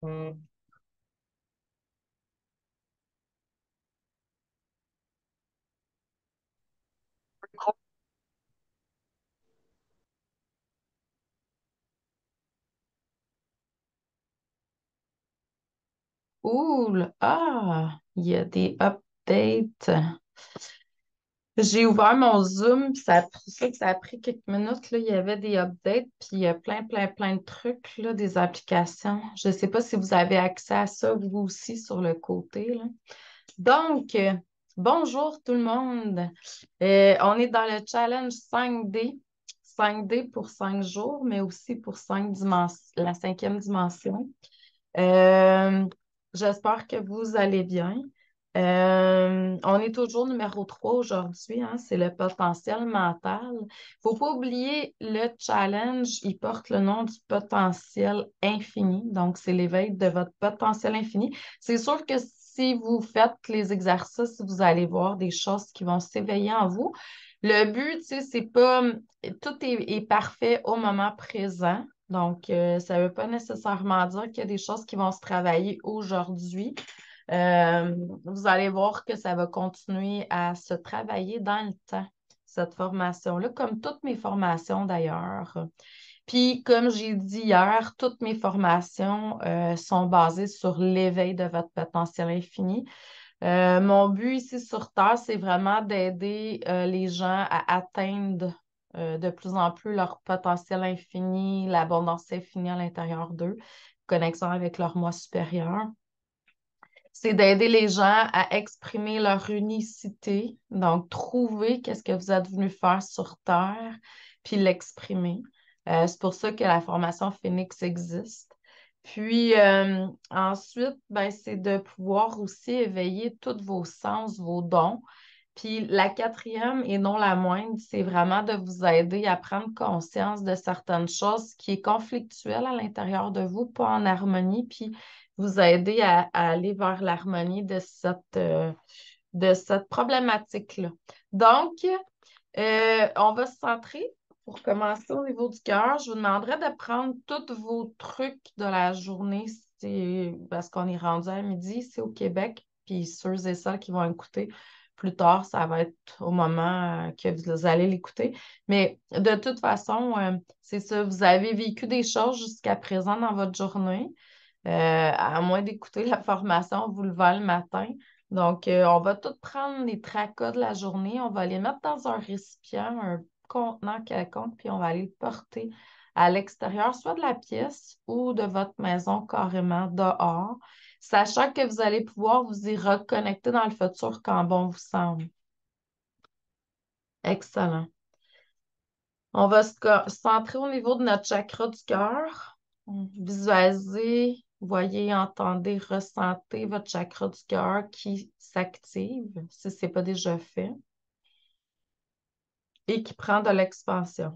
Mm. Cool. Ah, il y a des updates. J'ai ouvert mon Zoom, puis ça a pris quelques minutes. Là, il y avait des updates, puis il y a plein de trucs, là, des applications. Je ne sais pas si vous avez accès à ça, vous aussi, sur le côté, là. Donc, bonjour tout le monde. On est dans le challenge 5D. 5D pour 5 jours, mais aussi pour la cinquième dimension. Euh, J'espère que vous allez bien. On est toujours numéro 3 aujourd'hui, hein, c'est le potentiel mental. Faut pas oublier le challenge, il porte le nom du potentiel infini. Donc, c'est l'éveil de votre potentiel infini. C'est sûr que si vous faites les exercices, vous allez voir des choses qui vont s'éveiller en vous. Le but, tu sais, c'est pas tout est parfait au moment présent. Donc, ça ne veut pas nécessairement dire qu'il y a des choses qui vont se travailler aujourd'hui. Euh, Vous allez voir que ça va continuer à se travailler dans le temps, cette formation-là, comme toutes mes formations d'ailleurs. Puis, comme j'ai dit hier, toutes mes formations sont basées sur l'éveil de votre potentiel infini. Mon but ici sur Terre, c'est vraiment d'aider les gens à atteindre de plus en plus leur potentiel infini, l'abondance infinie à l'intérieur d'eux, connexion avec leur moi supérieur. C'est d'aider les gens à exprimer leur unicité, donc trouver qu'est-ce que vous êtes venu faire sur Terre, puis l'exprimer. C'est pour ça que la formation Phoenix existe. Puis ensuite, ben, c'est de pouvoir aussi éveiller tous vos sens, vos dons. Puis la quatrième, et non la moindre, c'est vraiment de vous aider à prendre conscience de certaines choses qui est conflictuelles à l'intérieur de vous, pas en harmonie, puis vous aider à aller vers l'harmonie de cette problématique-là. Donc, on va se centrer pour commencer au niveau du cœur. Je vous demanderai de prendre tous vos trucs de la journée, parce qu'on est rendu à midi, c'est au Québec, puis ceux et celles qui vont écouter plus tard, ça va être au moment que vous allez l'écouter. Mais de toute façon, c'est ça, vous avez vécu des choses jusqu'à présent dans votre journée, à moins d'écouter la formation, vous levez le matin. Donc, on va tout prendre les tracas de la journée, on va les mettre dans un récipient, un contenant quelconque, puis on va aller le porter à l'extérieur, soit de la pièce ou de votre maison carrément dehors, sachant que vous allez pouvoir vous y reconnecter dans le futur quand bon vous semble. Excellent. On va se centrer au niveau de notre chakra du cœur. Visualisez, voyez, entendez, ressentez votre chakra du cœur qui s'active, si ce n'est pas déjà fait, et qui prend de l'expansion.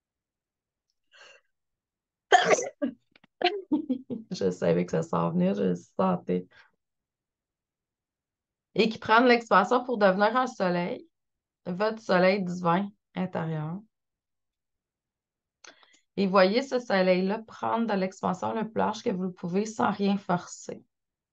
Je savais que ça s'en venait, je le sentais. Et qui prend de l'expansion pour devenir un soleil, votre soleil divin intérieur. Et voyez ce soleil-là prendre de l'expansion le plus large que vous le pouvez sans rien forcer.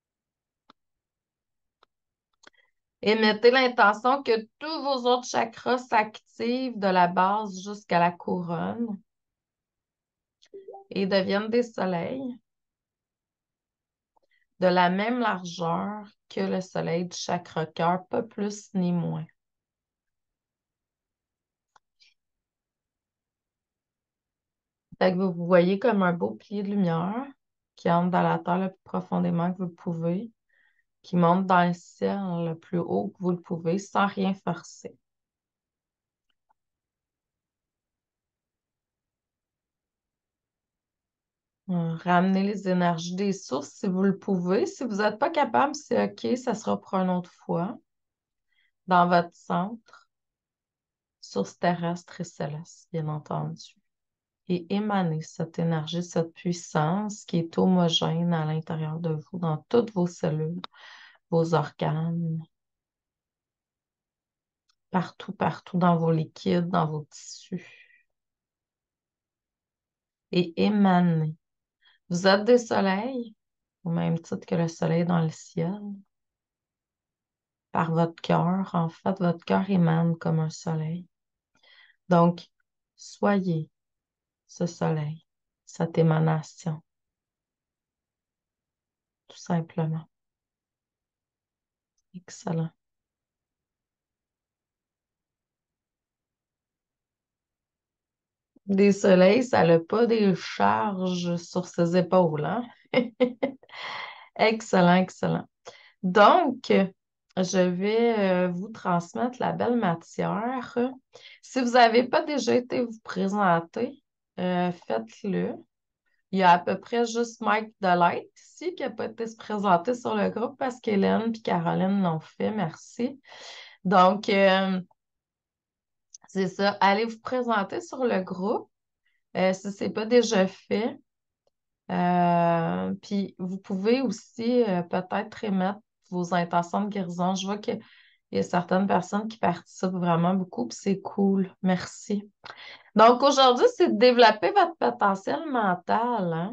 Et mettez l'intention que tous vos autres chakras s'activent de la base jusqu'à la couronne et deviennent des soleils de la même largeur que le soleil du chakra cœur, pas plus ni moins. Fait que vous voyez comme un beau pilier de lumière qui entre dans la terre le plus profondément que vous le pouvez, qui monte dans le ciel le plus haut que vous le pouvez sans rien forcer. Ramenez les énergies des sources si vous le pouvez. Si vous n'êtes pas capable, c'est OK, ça sera pour une autre fois. Dans votre centre, source terrestre et céleste, bien entendu. Et émanez cette énergie, cette puissance qui est homogène à l'intérieur de vous, dans toutes vos cellules, vos organes, partout, partout dans vos liquides, dans vos tissus. Et émanez. Vous êtes des soleils, au même titre que le soleil dans le ciel, par votre cœur. En fait, votre cœur émane comme un soleil. Donc, soyez ce soleil, cette émanation, tout simplement. Excellent. Des soleils, ça n'a pas des charges sur ses épaules, hein? Excellent, excellent. Donc, je vais vous transmettre la belle matière. Si vous n'avez pas déjà été vous présenter, faites-le. Il y a à peu près juste Mike Delight ici qui n'a pas été se présenter sur le groupe parce qu'Hélène et Caroline l'ont fait. Merci. Donc, c'est ça. Allez vous présenter sur le groupe si ce n'est pas déjà fait. Puis vous pouvez aussi peut-être émettre vos intentions de guérison. Je vois qu'il y a certaines personnes qui participent vraiment beaucoup, puis c'est cool. Merci. Donc aujourd'hui, c'est de développer votre potentiel mental, hein.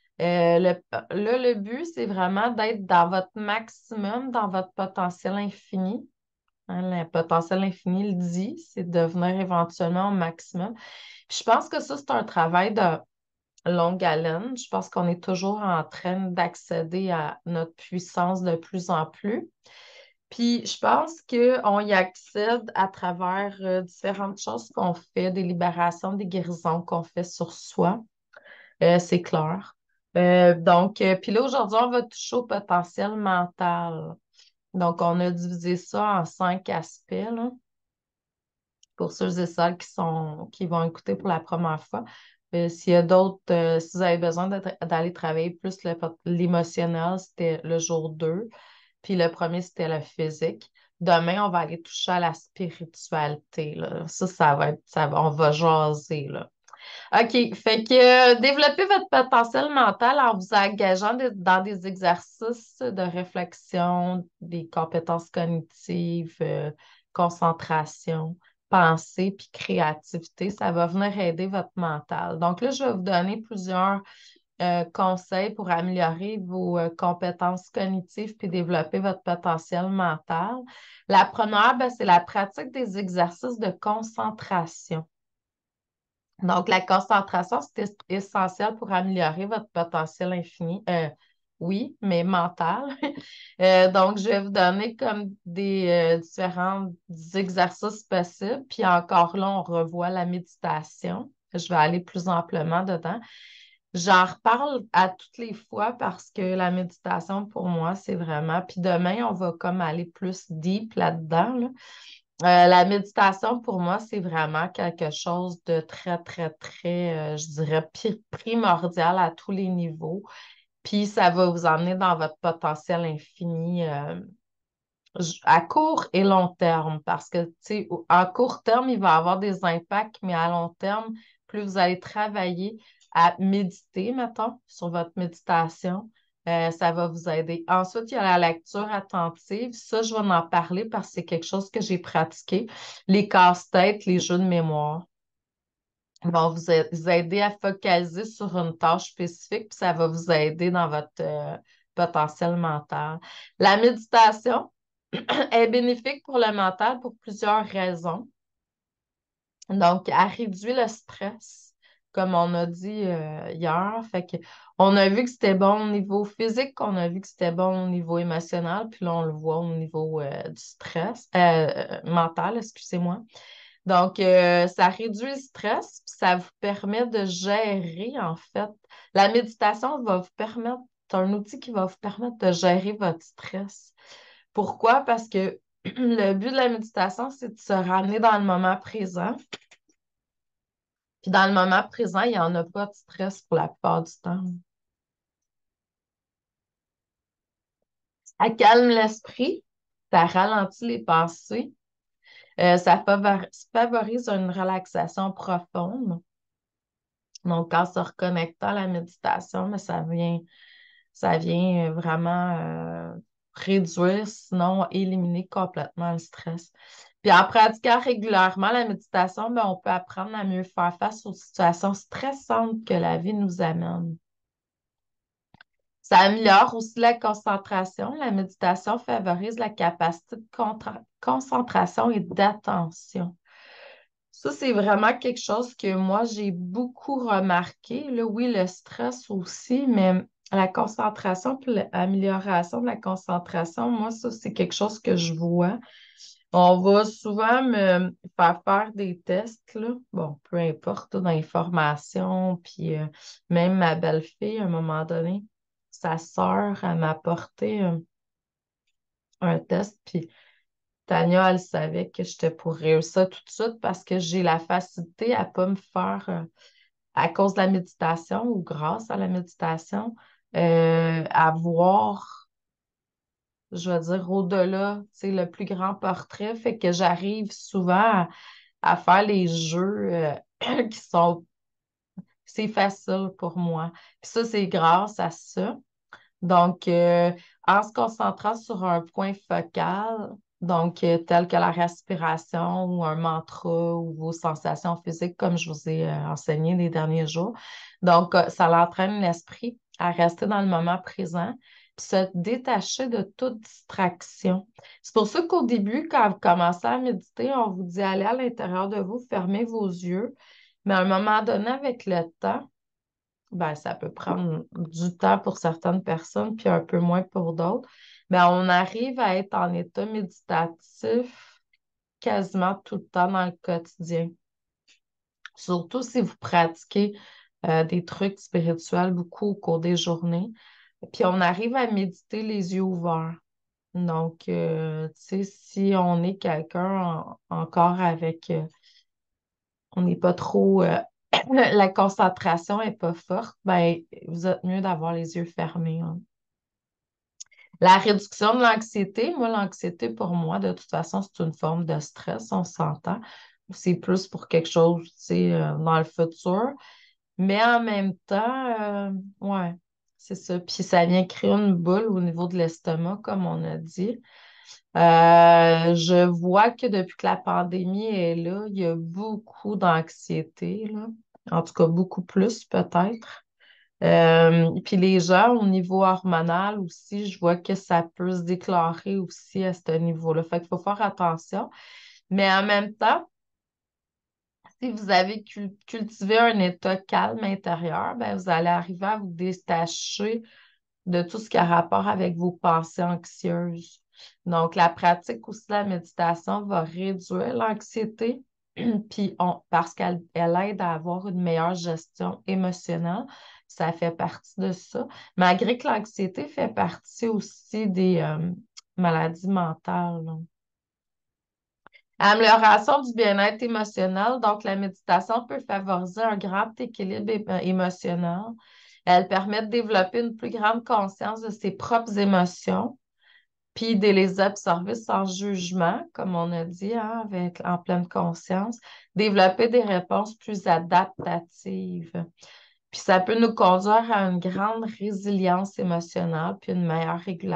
Le but, c'est vraiment d'être dans votre maximum, dans votre potentiel infini. Hein, le potentiel infini le dit, c'est de devenir éventuellement au maximum. Puis je pense que ça, c'est un travail de longue haleine. Je pense qu'on est toujours en train d'accéder à notre puissance de plus en plus. Puis je pense qu'on y accède à travers différentes choses qu'on fait, des libérations, des guérisons qu'on fait sur soi. C'est clair. Puis là, aujourd'hui, on va toucher au potentiel mental. Donc, on a divisé ça en 5 aspects, là, pour ceux et celles qui vont écouter pour la première fois. S'il y a d'autres, si vous avez besoin d'aller travailler plus l'émotionnel, c'était le jour 2. Puis le premier, c'était le physique. Demain, on va aller toucher à la spiritualité, là. Ça va être, on va jaser, là. OK. Fait que développez votre potentiel mental en vous engageant dans des exercices de réflexion, des compétences cognitives, concentration, pensée, puis créativité. Ça va venir aider votre mental. Donc là, je vais vous donner plusieurs conseils pour améliorer vos compétences cognitives puis développer votre potentiel mental. La première, ben, c'est la pratique des exercices de concentration. Donc, la concentration, c'est essentiel pour améliorer votre potentiel infini. Oui, mais mental. Donc, je vais vous donner comme des différents exercices possibles. Puis encore là, on revoit la méditation. Je vais aller plus amplement dedans. J'en reparle à toutes les fois parce que la méditation, pour moi, c'est vraiment. Puis demain, on va comme aller plus deep là-dedans, là. La méditation, pour moi, c'est vraiment quelque chose de très, très, très, je dirais, primordial à tous les niveaux. Puis ça va vous emmener dans votre potentiel infini à court et long terme. Parce que, tu sais, à court terme, il va avoir des impacts, mais à long terme, plus vous allez travailler à méditer, mettons, sur votre méditation, ça va vous aider. Ensuite, il y a la lecture attentive. Ça, je vais en parler parce que c'est quelque chose que j'ai pratiqué. Les casse-têtes, les jeux de mémoire vont vous aider à focaliser sur une tâche spécifique, puis ça va vous aider dans votre potentiel mental. La méditation est bénéfique pour le mental pour plusieurs raisons. Donc, elle réduit le stress, comme on a dit hier. Fait que, on a vu que c'était bon au niveau physique, on a vu que c'était bon au niveau émotionnel, puis là, on le voit au niveau du stress, mental, excusez-moi. Donc, ça réduit le stress, puis ça vous permet de gérer, en fait. La méditation va vous permettre, c'est un outil qui va vous permettre de gérer votre stress. Pourquoi? Parce que le but de la méditation, c'est de se ramener dans le moment présent. Puis dans le moment présent, il n'y en a pas de stress pour la plupart du temps. Ça calme l'esprit, ça ralentit les pensées, ça favorise une relaxation profonde. Donc, en se reconnectant à la méditation, mais ça vient vraiment réduire, sinon éliminer complètement le stress. Puis en pratiquant régulièrement la méditation, ben, on peut apprendre à mieux faire face aux situations stressantes que la vie nous amène. Ça améliore aussi la concentration. La méditation favorise la capacité de concentration et d'attention. Ça, c'est vraiment quelque chose que moi, j'ai beaucoup remarqué. Là, oui, le stress aussi, mais la concentration puis l'amélioration de la concentration, moi, ça, c'est quelque chose que je vois. On va souvent me faire des tests, là. Bon, peu importe, là, dans les formations, puis même ma belle-fille, à un moment donné, sa sœur, elle m'a apporté un test, puis Tania, elle savait que j'étais pour réussir tout de suite parce que j'ai la facilité à pas me faire, à cause de la méditation ou grâce à la méditation, à voir, je veux dire, au-delà, tu sais, le plus grand portrait, fait que j'arrive souvent à faire les jeux qui sont, c'est facile pour moi. Puis ça, c'est grâce à ça. Donc, en se concentrant sur un point focal, donc tel que la respiration ou un mantra ou vos sensations physiques, comme je vous ai enseigné les derniers jours. Donc, ça l'entraîne l'esprit à rester dans le moment présent, puis se détacher de toute distraction. C'est pour ça qu'au début, quand vous commencez à méditer, on vous dit allez à l'intérieur de vous, fermez vos yeux. Mais à un moment donné, avec le temps, ben, ça peut prendre du temps pour certaines personnes, puis un peu moins pour d'autres. Mais on arrive à être en état méditatif quasiment tout le temps dans le quotidien. Surtout si vous pratiquez des trucs spirituels beaucoup au cours des journées. Puis on arrive à méditer les yeux ouverts. Donc, tu sais, si on est quelqu'un encore avec, on n'est pas trop, la concentration n'est pas forte, ben, vous êtes mieux d'avoir les yeux fermés, hein. La réduction de l'anxiété, moi, l'anxiété, pour moi, de toute façon, c'est une forme de stress, on s'entend. C'est plus pour quelque chose, tu sais, dans le futur. Mais en même temps, ouais, c'est ça. Puis ça vient créer une boule au niveau de l'estomac, comme on a dit. Je vois que depuis que la pandémie est là, il y a beaucoup d'anxiété, là. En tout cas, beaucoup plus peut-être. Puis les gens, au niveau hormonal aussi, je vois que ça peut se déclarer aussi à ce niveau-là. Fait qu'il faut faire attention. Mais en même temps, si vous avez cultivé un état calme intérieur, ben, vous allez arriver à vous détacher de tout ce qui a rapport avec vos pensées anxieuses. Donc, la pratique aussi de la méditation va réduire l'anxiété, puis parce qu'elle aide à avoir une meilleure gestion émotionnelle. Ça fait partie de ça. Malgré que l'anxiété fait partie aussi des maladies mentales, là. Amélioration du bien-être émotionnel. Donc, la méditation peut favoriser un grand équilibre émotionnel. Elle permet de développer une plus grande conscience de ses propres émotions, puis de les absorber sans jugement, comme on a dit, hein, en pleine conscience. Développer des réponses plus adaptatives. Puis ça peut nous conduire à une grande résilience émotionnelle, puis une meilleure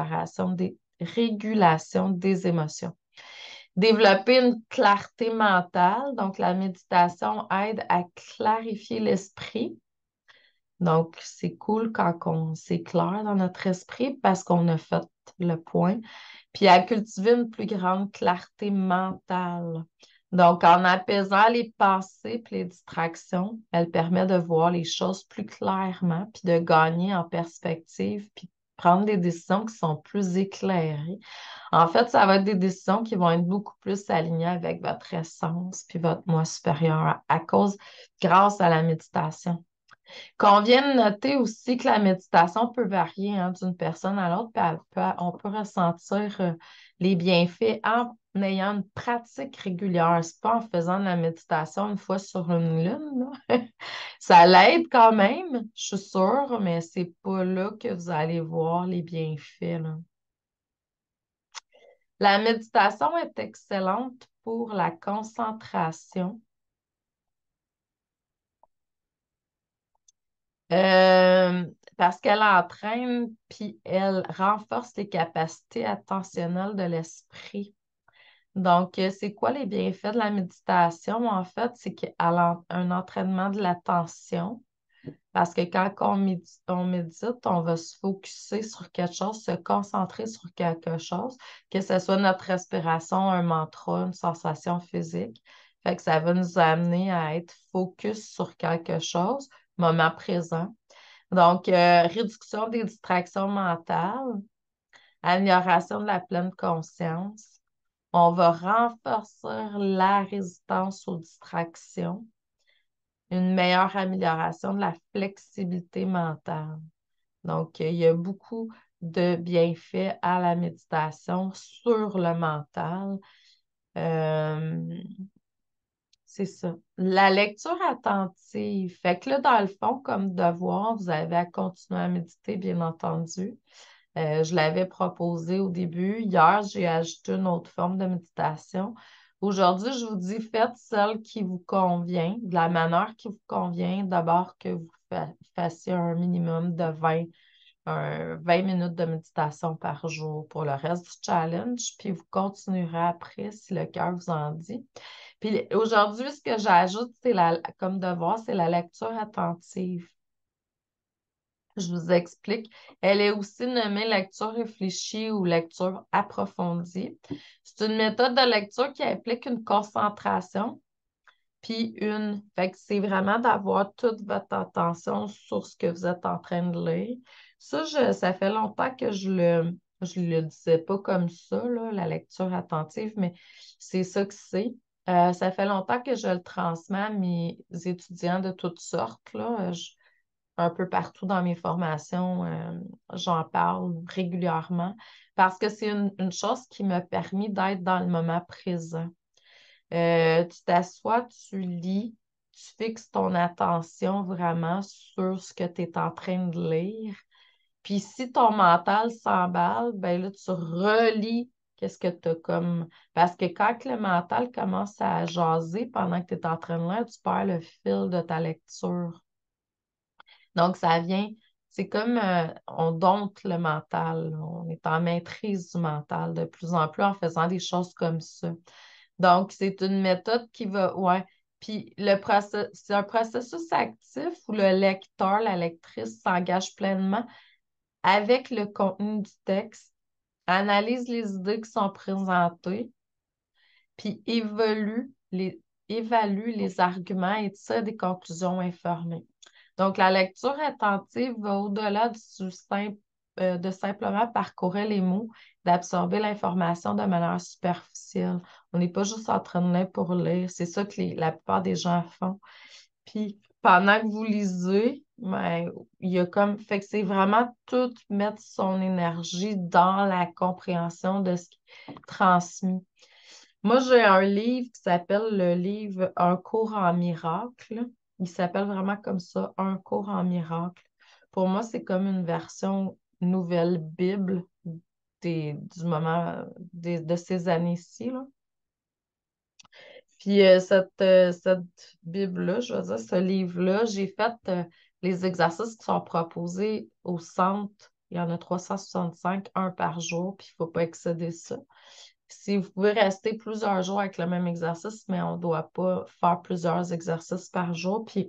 régulation des émotions. Développer une clarté mentale. Donc, la méditation aide à clarifier l'esprit. Donc, c'est cool quand c'est clair dans notre esprit parce qu'on a fait le point. Puis, à cultiver une plus grande clarté mentale. Donc, en apaisant les pensées et les distractions, elle permet de voir les choses plus clairement, puis de gagner en perspective, puis de prendre des décisions qui sont plus éclairées. En fait, ça va être des décisions qui vont être beaucoup plus alignées avec votre essence puis votre moi supérieur grâce à la méditation. Qu'on vienne noter aussi que la méditation peut varier hein, d'une personne à l'autre, puis on peut ressentir les bienfaits en ayant une pratique régulière. C'est pas en faisant de la méditation une fois sur une lune, là. Ça l'aide quand même, je suis sûre, mais c'est pas là que vous allez voir les bienfaits, là. La méditation est excellente pour la concentration. Euh, Parce qu'elle entraîne puis elle renforce les capacités attentionnelles de l'esprit. Donc, c'est quoi les bienfaits de la méditation? En fait, c'est qu'elle a un entraînement de l'attention. Parce que quand on médite, on va se focuser sur quelque chose, se concentrer sur quelque chose, que ce soit notre respiration, un mantra, une sensation physique. Fait que ça va nous amener à être focus sur quelque chose, moment présent. Donc, réduction des distractions mentales, amélioration de la pleine conscience. On va renforcer la résistance aux distractions, une meilleure amélioration de la flexibilité mentale. Donc, il y a beaucoup de bienfaits à la méditation sur le mental. Euh, c'est ça. La lecture attentive. Fait que là, dans le fond, comme devoir, vous avez à continuer à méditer, bien entendu. Je l'avais proposé au début. Hier, j'ai ajouté une autre forme de méditation. Aujourd'hui, je vous dis, faites celle qui vous convient, de la manière qui vous convient. D'abord, que vous fassiez un minimum de 20 minutes de méditation par jour pour le reste du challenge. Puis vous continuerez après si le cœur vous en dit. Puis aujourd'hui, ce que j'ajoute, comme devoir, c'est la lecture attentive. Je vous explique. Elle est aussi nommée lecture réfléchie ou lecture approfondie. C'est une méthode de lecture qui implique une concentration, puis Fait que c'est vraiment d'avoir toute votre attention sur ce que vous êtes en train de lire. Ça fait longtemps que je le disais pas comme ça, là, la lecture attentive, mais c'est ça que c'est. Ça fait longtemps que je le transmets à mes étudiants de toutes sortes, là. Un peu partout dans mes formations, j'en parle régulièrement parce que c'est une chose qui m'a permis d'être dans le moment présent. Tu t'assois, tu lis, tu fixes ton attention vraiment sur ce que tu es en train de lire. Puis si ton mental s'emballe, ben là, tu relis qu'est-ce que tu as comme. Parce que quand le mental commence à jaser pendant que tu es en train de lire, tu perds le fil de ta lecture. Donc, ça vient, c'est comme on dompte le mental. On est en maîtrise du mental de plus en plus en faisant des choses comme ça. Donc, c'est une méthode qui va, ouais. Puis, c'est un processus actif où le lecteur, la lectrice s'engage pleinement avec le contenu du texte, analyse les idées qui sont présentées, puis évalue les arguments et tire des conclusions informées. Donc, la lecture attentive va au-delà de simplement parcourir les mots, d'absorber l'information de manière superficielle. On n'est pas juste en train de lire pour lire. C'est ça que la plupart des gens font. Puis, pendant que vous lisez, ben, il y a comme, fait que c'est vraiment tout mettre son énergie dans la compréhension de ce qui est transmis. Moi, j'ai un livre qui s'appelle le livre Un cours en miracle. Il s'appelle vraiment comme ça, Un cours en miracle. Pour moi, c'est comme une version nouvelle Bible du moment de ces années-ci, là. Puis cette Bible-là, je veux dire, ce livre-là, j'ai fait les exercices qui sont proposés au centre. Il y en a 365, un par jour, puis il ne faut pas excéder ça. Si vous pouvez rester plusieurs jours avec le même exercice, mais on ne doit pas faire plusieurs exercices par jour. Puis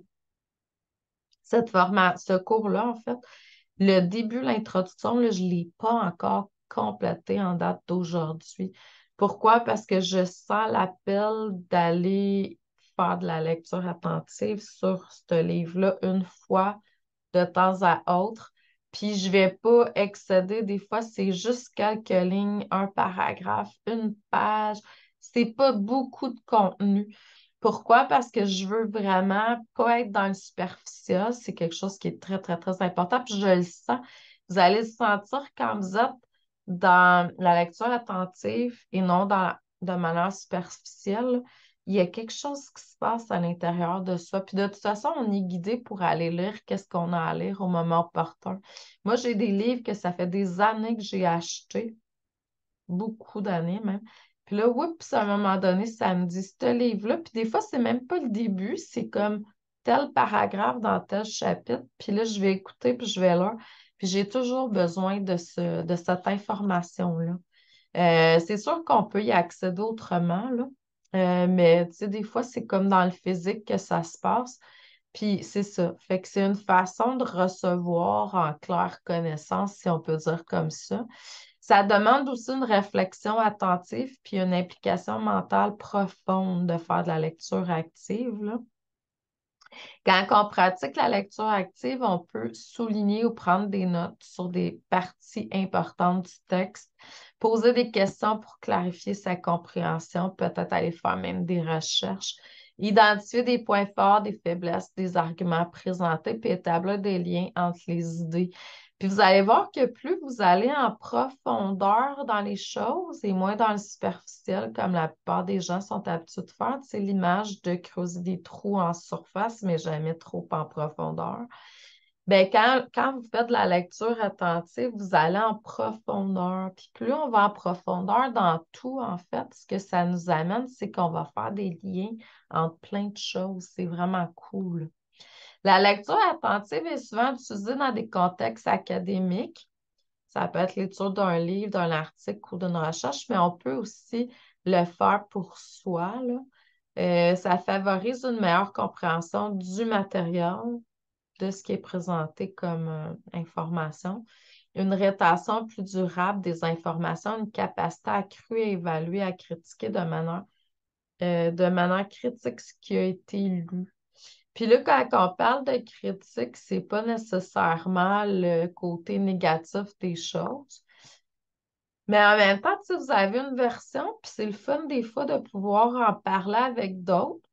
ce cours-là, en fait, le début, l'introduction, là, je ne l'ai pas encore complété en date d'aujourd'hui. Pourquoi? Parce que je sens l'appel d'aller faire de la lecture attentive sur ce livre-là une fois de temps à autre. Puis je vais pas excéder. Des fois, c'est juste quelques lignes, un paragraphe, une page. C'est pas beaucoup de contenu. Pourquoi? Parce que je veux vraiment pas être dans le superficiel. C'est quelque chose qui est très, très, très important. Puis je le sens. Vous allez le sentir quand vous êtes dans la lecture attentive et non de manière superficielle. Il y a quelque chose qui se passe à l'intérieur de ça. Puis de toute façon, on est guidé pour aller lire qu'est-ce qu'on a à lire au moment opportun. Moi, j'ai des livres que ça fait des années que j'ai achetés, beaucoup d'années même. Puis là, oups, à un moment donné, ça me dit ce livre-là. Puis des fois, c'est même pas le début, c'est comme tel paragraphe dans tel chapitre. Puis là, je vais écouter, puis je vais lire. Puis j'ai toujours besoin de cette information-là. C'est sûr qu'on peut y accéder autrement, là. Mais tu sais, des fois, c'est comme dans le physique que ça se passe. Puis c'est ça. Fait que c'est une façon de recevoir en claire connaissance, si on peut dire comme ça. Ça demande aussi une réflexion attentive puis une implication mentale profonde de faire de la lecture active, là. Quand on pratique la lecture active, on peut souligner ou prendre des notes sur des parties importantes du texte, poser des questions pour clarifier sa compréhension, peut-être aller faire même des recherches, identifier des points forts, des faiblesses, des arguments présentés, puis établir des liens entre les idées. Puis vous allez voir que plus vous allez en profondeur dans les choses et moins dans le superficiel, comme la plupart des gens sont habitués de faire, c'est l'image de creuser des trous en surface, mais jamais trop en profondeur. Ben, quand vous faites de la lecture attentive, vous allez en profondeur. Puis plus on va en profondeur dans tout, en fait, ce que ça nous amène, c'est qu'on va faire des liens entre plein de choses. C'est vraiment cool. La lecture attentive est souvent utilisée dans des contextes académiques. Ça peut être lecture d'un livre, d'un article ou d'une recherche, mais on peut aussi le faire pour soi, là. Ça favorise une meilleure compréhension du matériel, de ce qui est présenté comme information, une rétention plus durable des informations, une capacité accrue à évaluer, à critiquer de manière critique ce qui a été lu. Puis là, quand on parle de critique, c'est pas nécessairement le côté négatif des choses. Mais en même temps, tu sais, vous avez une version, puis c'est le fun des fois de pouvoir en parler avec d'autres,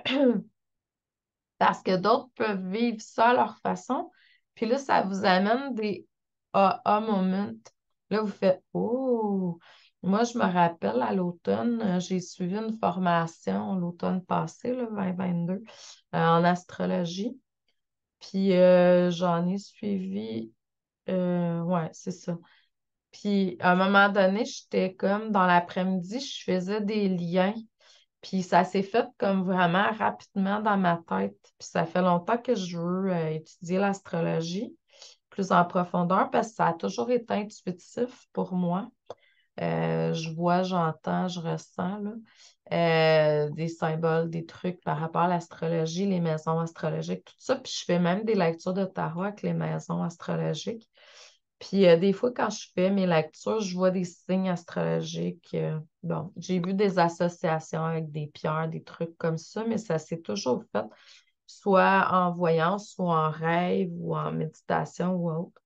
parce que d'autres peuvent vivre ça à leur façon. Puis là, ça vous amène des aha moments. Là, vous faites Oh! Moi, je me rappelle à l'automne, j'ai suivi une formation l'automne passé, le 2022, en astrologie. Puis j'en ai suivi, ouais, c'est ça. Puis à un moment donné, j'étais comme dans l'après-midi, je faisais des liens. Puis ça s'est fait comme vraiment rapidement dans ma tête. Puis ça fait longtemps que je veux étudier l'astrologie plus en profondeur parce que ça a toujours été intuitif pour moi. Je vois, j'entends, je ressens là, des symboles, des trucs par rapport à l'astrologie, les maisons astrologiques, tout ça. Puis je fais même des lectures de tarot avec les maisons astrologiques. Puis des fois, quand je fais mes lectures, je vois des signes astrologiques. Bon, j'ai vu des associations avec des pierres, des trucs comme ça, mais ça s'est toujours fait soit en voyance, soit en rêve ou en méditation ou autre.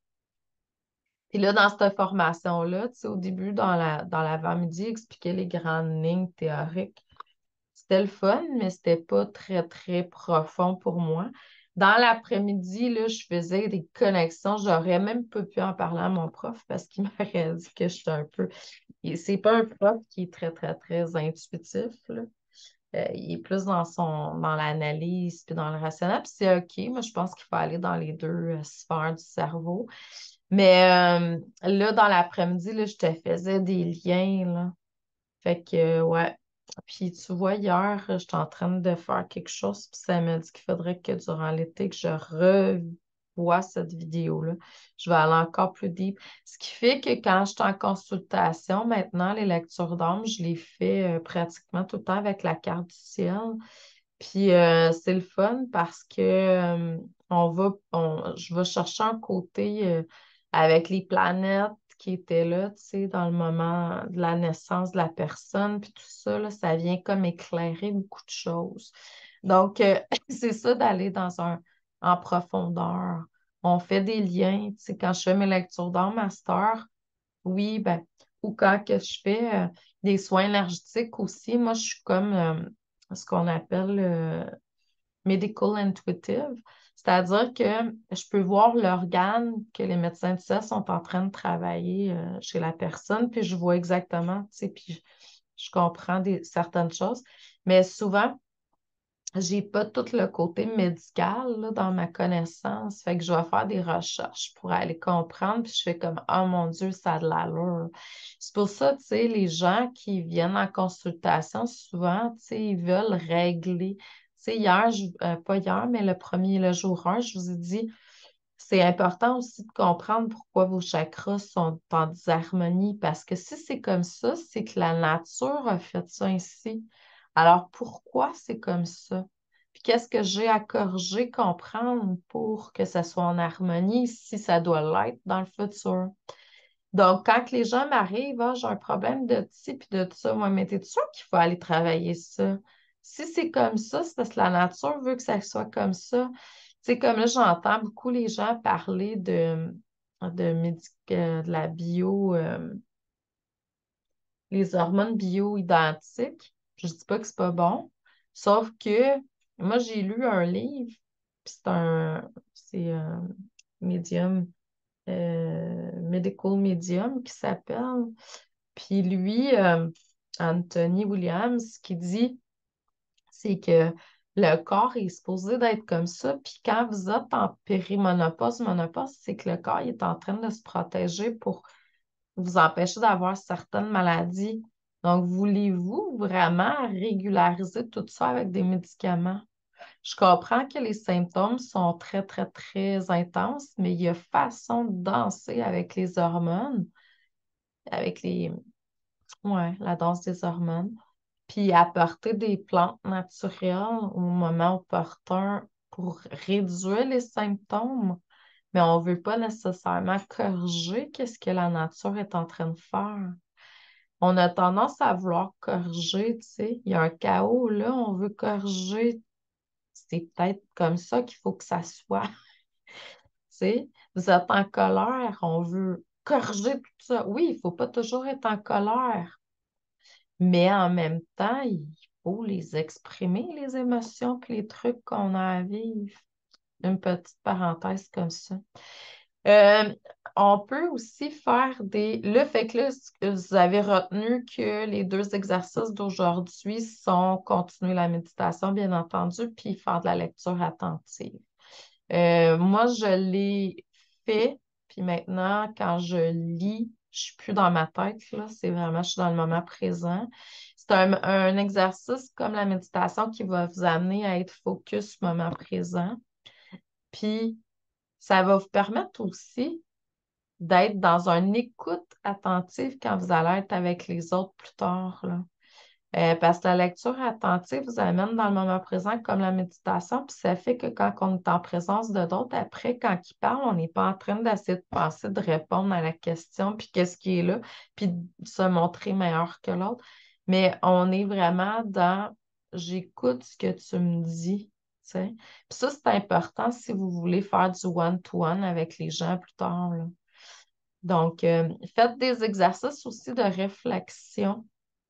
Puis là, dans cette formation-là, tu sais, au début, dans l'avant-midi, expliquer les grandes lignes théoriques. C'était le fun, mais c'était pas très, très profond pour moi. Dans l'après-midi, là, je faisais des connexions. J'aurais même pas pu en parler à mon prof parce qu'il m'aurait dit que j'étais un peu. C'est pas un prof qui est très, très, très intuitif, là. Il est plus dans l'analyse puis dans le rationnel. Puis c'est OK. Moi, je pense qu'il faut aller dans les deux sphères du cerveau. Mais là, dans l'après-midi, là, je te faisais des liens, là. Fait que, ouais. Puis tu vois, hier, j'étais en train de faire quelque chose, puis ça m'a dit qu'il faudrait que durant l'été, que je revoie cette vidéo-là. Je vais aller encore plus deep. Ce qui fait que quand je suis en consultation, maintenant, les lectures d'âme, je les fais pratiquement tout le temps avec la carte du ciel. Puis c'est le fun parce que je vais chercher un côté avec les planètes qui étaient là, tu sais, dans le moment de la naissance de la personne, puis tout ça, là, ça vient comme éclairer beaucoup de choses. Donc, c'est ça d'aller en profondeur. On fait des liens, tu sais, quand je fais mes lectures dans master, oui, ben, ou quand que je fais des soins énergétiques aussi, moi, je suis comme ce qu'on appelle medical intuitive, c'est-à-dire que je peux voir l'organe que les médecins de ça sont en train de travailler chez la personne, puis je vois exactement, tu sais, puis je comprends certaines choses, mais souvent, j'ai pas tout le côté médical là, dans ma connaissance. Fait que je vais faire des recherches pour aller comprendre. Puis je fais comme, oh mon Dieu, ça a de l'allure. C'est pour ça, tu sais, les gens qui viennent en consultation, souvent, tu sais, ils veulent régler. Tu sais, hier, pas hier, mais le jour 1, je vous ai dit, c'est important aussi de comprendre pourquoi vos chakras sont en disharmonie. Parce que si c'est comme ça, c'est que la nature a fait ça ainsi. Alors, pourquoi c'est comme ça? puis qu'est-ce que j'ai à corriger, comprendre pour que ça soit en harmonie si ça doit l'être dans le futur. Donc, quand les gens m'arrivent, ah, j'ai un problème de ci puis de ça, moi, mais t'es sûr qu'il faut aller travailler ça? Si c'est comme ça, c'est parce que la nature veut que ça soit comme ça. C'est comme là, j'entends beaucoup les gens parler de la bio, les hormones bio-identiques. Je dis pas que c'est pas bon, sauf que moi, j'ai lu un livre, puis c'est un médium, medical medium qui s'appelle. Puis lui, Anthony Williams, ce qu'il dit, c'est que le corps est supposé d'être comme ça. Puis quand vous êtes en périménopause, monopause, c'est que le corps il est en train de se protéger pour vous empêcher d'avoir certaines maladies. Donc, voulez-vous vraiment régulariser tout ça avec des médicaments? Je comprends que les symptômes sont très, très, très intenses, mais il y a façon de danser avec les hormones, avec ouais, la danse des hormones, puis apporter des plantes naturelles au moment opportun pour réduire les symptômes. Mais on ne veut pas nécessairement corriger qu'est-ce que la nature est en train de faire. On a tendance à vouloir corriger, tu sais. Il y a un chaos là, on veut corriger. C'est peut-être comme ça qu'il faut que ça soit. Tu sais, vous êtes en colère, on veut corriger tout ça. Oui, il ne faut pas toujours être en colère, mais en même temps, il faut les exprimer, les émotions puis les trucs qu'on a à vivre. Une petite parenthèse comme ça. Euh, on peut aussi faire des... Le fait que là, vous avez retenu que les deux exercices d'aujourd'hui sont continuer la méditation, bien entendu, puis faire de la lecture attentive. Moi, je l'ai fait, puis maintenant, quand je lis, je suis plus dans ma tête, là, c'est vraiment, je suis dans le moment présent. C'est un exercice comme la méditation qui va vous amener à être focus moment présent. Puis, ça va vous permettre aussi d'être dans une écoute attentive quand vous allez être avec les autres plus tard, là. Parce que la lecture attentive vous amène dans le moment présent comme la méditation, puis ça fait que quand on est en présence de d'autres, après, quand ils parlent, on n'est pas en train d'essayer de penser, de répondre à la question, puis qu'est-ce qui est là, puis de se montrer meilleur que l'autre. Mais on est vraiment dans j'écoute ce que tu me dis, tu sais. Puis ça, c'est important si vous voulez faire du one-to-one avec les gens plus tard, là. Donc, faites des exercices aussi de réflexion.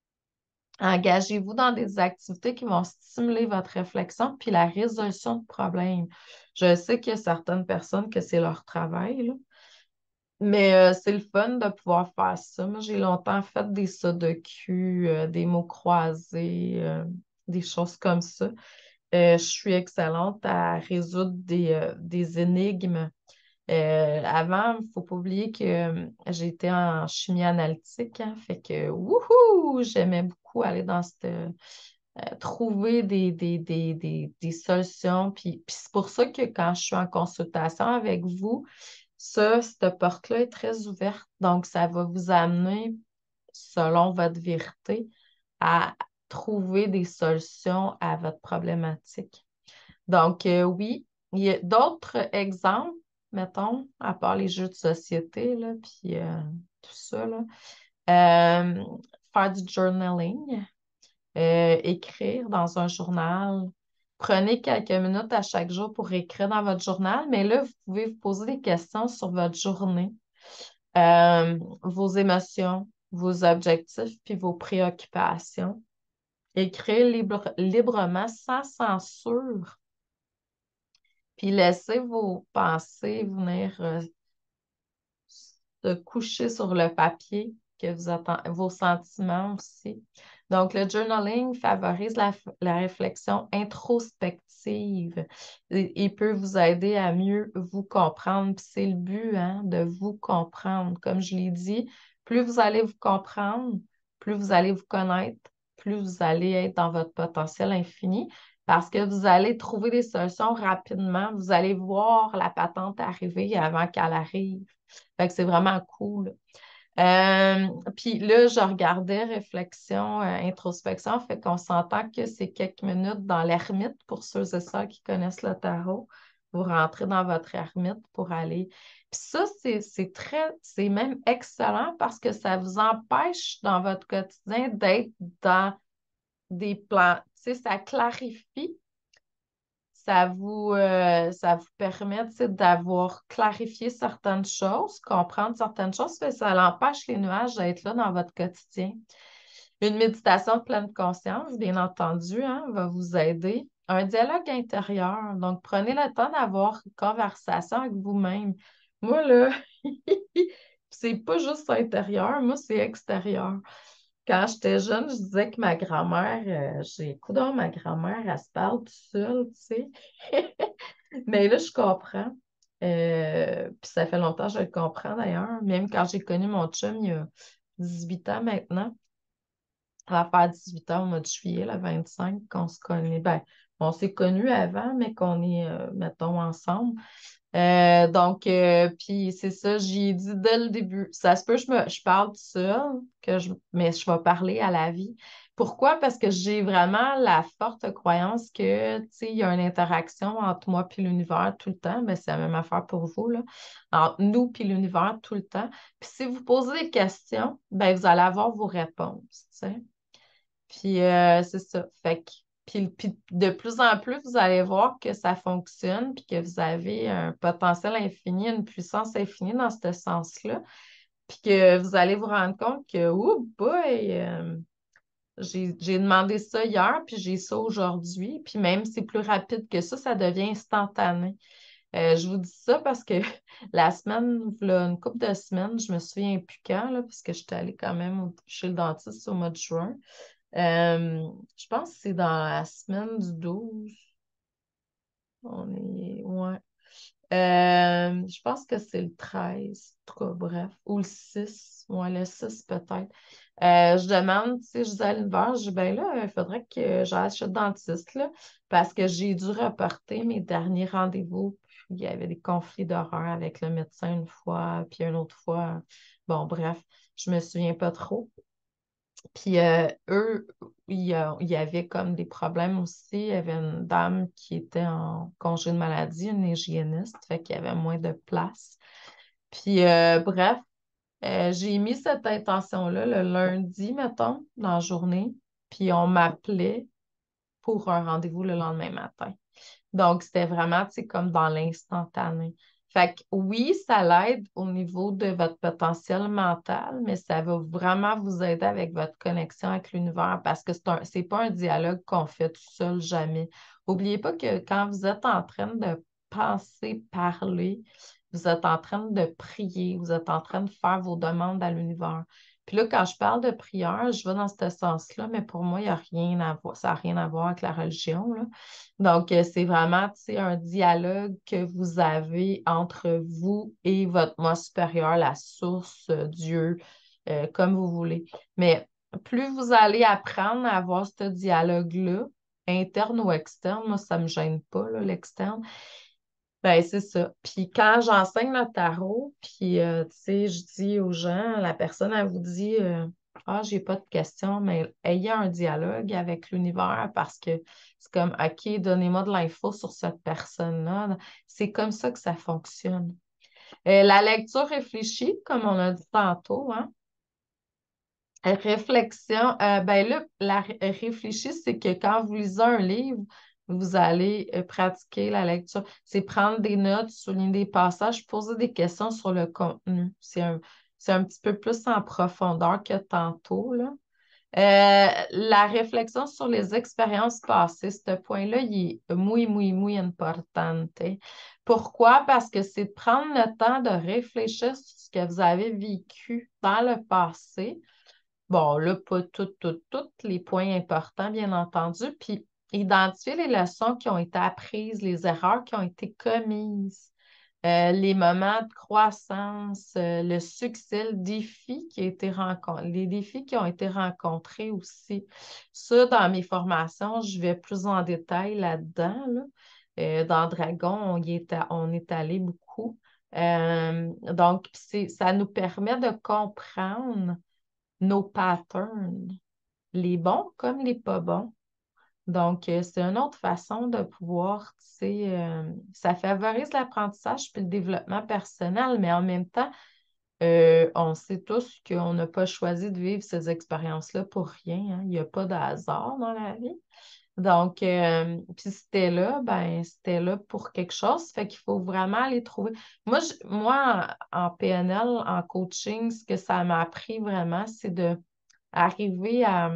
Engagez-vous dans des activités qui vont stimuler votre réflexion puis la résolution de problèmes. Je sais qu'il y a certaines personnes que c'est leur travail, là, mais c'est le fun de pouvoir faire ça. Moi, j'ai longtemps fait des sudoku, des mots croisés, des choses comme ça. Je suis excellente à résoudre des énigmes. Avant, il ne faut pas oublier que j'étais en chimie analytique, hein, fait que wouhou, j'aimais beaucoup aller dans cette trouver des solutions. Puis c'est pour ça que quand je suis en consultation avec vous, cette porte-là est très ouverte. Donc, ça va vous amener, selon votre vérité, à trouver des solutions à votre problématique. Donc, oui, il y a d'autres exemples, mettons, à part les jeux de société, là, puis tout ça, là. Euh, Faire du journaling, écrire dans un journal. Prenez quelques minutes à chaque jour pour écrire dans votre journal, mais là, vous pouvez vous poser des questions sur votre journée, vos émotions, vos objectifs, puis vos préoccupations. Écrire librement, sans censure. Puis laissez vos pensées venir se coucher sur le papier, que vous vos sentiments aussi. Donc, le journaling favorise la réflexion introspective. Il peut vous aider à mieux vous comprendre. Puis c'est le but, hein, de vous comprendre. Comme je l'ai dit, plus vous allez vous comprendre, plus vous allez vous connaître, plus vous allez être dans votre potentiel infini. Parce que vous allez trouver des solutions rapidement. Vous allez voir la patente arriver avant qu'elle arrive. Fait que c'est vraiment cool. Puis là, je regardais réflexion, introspection, fait qu'on s'entend que c'est quelques minutes dans l'ermite pour ceux et ceux qui connaissent le tarot. Vous rentrez dans votre ermite pour aller. Puis ça, c'est même excellent parce que ça vous empêche dans votre quotidien d'être dans des plans. Tu sais, ça clarifie, ça vous permet, tu sais, d'avoir clarifié certaines choses, comprendre certaines choses, fait que ça l'empêche les nuages d'être là dans votre quotidien. Une méditation de pleine conscience, bien entendu, hein, va vous aider. Un dialogue intérieur. Donc, prenez le temps d'avoir une conversation avec vous-même. Moi, là, c'est pas juste intérieur, moi, c'est extérieur. Quand j'étais jeune, je disais que ma grand-mère, ma grand-mère, elle se parle toute seule, tu sais. Mais là, je comprends. Puis ça fait longtemps que je le comprends d'ailleurs. Même quand j'ai connu mon chum il y a 18 ans maintenant, on va faire 18 ans au mois de juillet, le 25, qu'on se connaît. Ben, on s'est connus avant, mais qu'on est, mettons, ensemble. Puis c'est ça, j'y ai dit dès le début. Ça se peut, je parle tout seul, mais je vais parler à la vie. Pourquoi? Parce que j'ai vraiment la forte croyance que, tu sais, il y a une interaction entre moi et l'univers tout le temps. Ben, c'est la même affaire pour vous, là. Entre nous et l'univers tout le temps. Puis si vous posez des questions, ben, vous allez avoir vos réponses, tu sais. Puis c'est ça. Puis de plus en plus, vous allez voir que ça fonctionne, puis que vous avez un potentiel infini, une puissance infinie dans ce sens-là. Puis que vous allez vous rendre compte que, oh boy, j'ai demandé ça hier, puis j'ai ça aujourd'hui. Puis même si c'est plus rapide que ça devient instantané. Je vous dis ça parce que la semaine, là, une couple de semaines, je me souviens plus quand, là, parce que j'étais allée quand même chez le dentiste au mois de juin. Je pense que c'est dans la semaine du 12. Ouais. Je pense que c'est le 13, en tout cas, bref. Ou le 6. Ouais, le 6 peut-être. Je demande, tu sais, je dis à l'univers, je dis, ben là, il faudrait que j'aille chez le dentiste, là, parce que j'ai dû reporter mes derniers rendez-vous. Puis il y avait des conflits d'horaire avec le médecin une fois, puis une autre fois. Bon, bref, je me souviens pas trop. Puis eux, il y avait comme des problèmes aussi. Il y avait une dame qui était en congé de maladie, une hygiéniste, fait qu'il y avait moins de place. Puis bref, j'ai mis cette intention-là le lundi, mettons, dans la journée. Puis on m'appelait pour un rendez-vous le lendemain matin. Donc, c'était vraiment, tu sais, comme dans l'instantané. Fait que oui, ça l'aide au niveau de votre potentiel mental, mais ça va vraiment vous aider avec votre connexion avec l'univers parce que c'est pas un dialogue qu'on fait tout seul, jamais. N'oubliez pas que quand vous êtes en train de penser, parler, vous êtes en train de prier, vous êtes en train de faire vos demandes à l'univers. Puis là, quand je parle de prière, je vais dans ce sens-là, mais pour moi, il n'y a rien à voir, ça n'a rien à voir avec la religion, là. Donc, c'est vraiment, tu sais, un dialogue que vous avez entre vous et votre moi supérieur, la source, Dieu, comme vous voulez. Mais plus vous allez apprendre à avoir ce dialogue-là, interne ou externe, moi, ça ne me gêne pas, là, l'externe. Ben, c'est ça. Puis quand j'enseigne le tarot, puis tu sais, je dis aux gens, la personne, elle vous dit ah, j'ai pas de questions, mais ayez un dialogue avec l'univers parce que c'est comme OK, donnez-moi de l'info sur cette personne-là. C'est comme ça que ça fonctionne. La lecture réfléchie, comme on a dit tantôt, hein. Réflexion, ben là, réfléchir, c'est que quand vous lisez un livre, vous allez pratiquer la lecture. C'est prendre des notes, souligner des passages, poser des questions sur le contenu. C'est un petit peu plus en profondeur que tantôt, là. La réflexion sur les expériences passées, ce point-là, il est muy, muy, muy importante. Pourquoi? Parce que c'est de prendre le temps de réfléchir sur ce que vous avez vécu dans le passé. Bon, là, pas tous les points importants, bien entendu. Puis, identifier les leçons qui ont été apprises, les erreurs qui ont été commises, les moments de croissance, le succès, le défi qui a été rencontré, les défis qui ont été rencontrés aussi. Ça, dans mes formations, je vais plus en détail là-dedans, là. Dans Dragon, on est allé beaucoup. Donc, ça nous permet de comprendre nos patterns, les bons comme les pas bons. Donc, c'est une autre façon de pouvoir, tu sais, ça favorise l'apprentissage puis le développement personnel, mais en même temps, on sait tous qu'on n'a pas choisi de vivre ces expériences-là pour rien, hein. Il n'y a pas de hasard dans la vie. Donc, puis c'était là, ben, c'était là pour quelque chose. Fait qu'il faut vraiment aller trouver. Moi, en PNL, en coaching, ce que ça m'a appris vraiment, c'est de arriver à,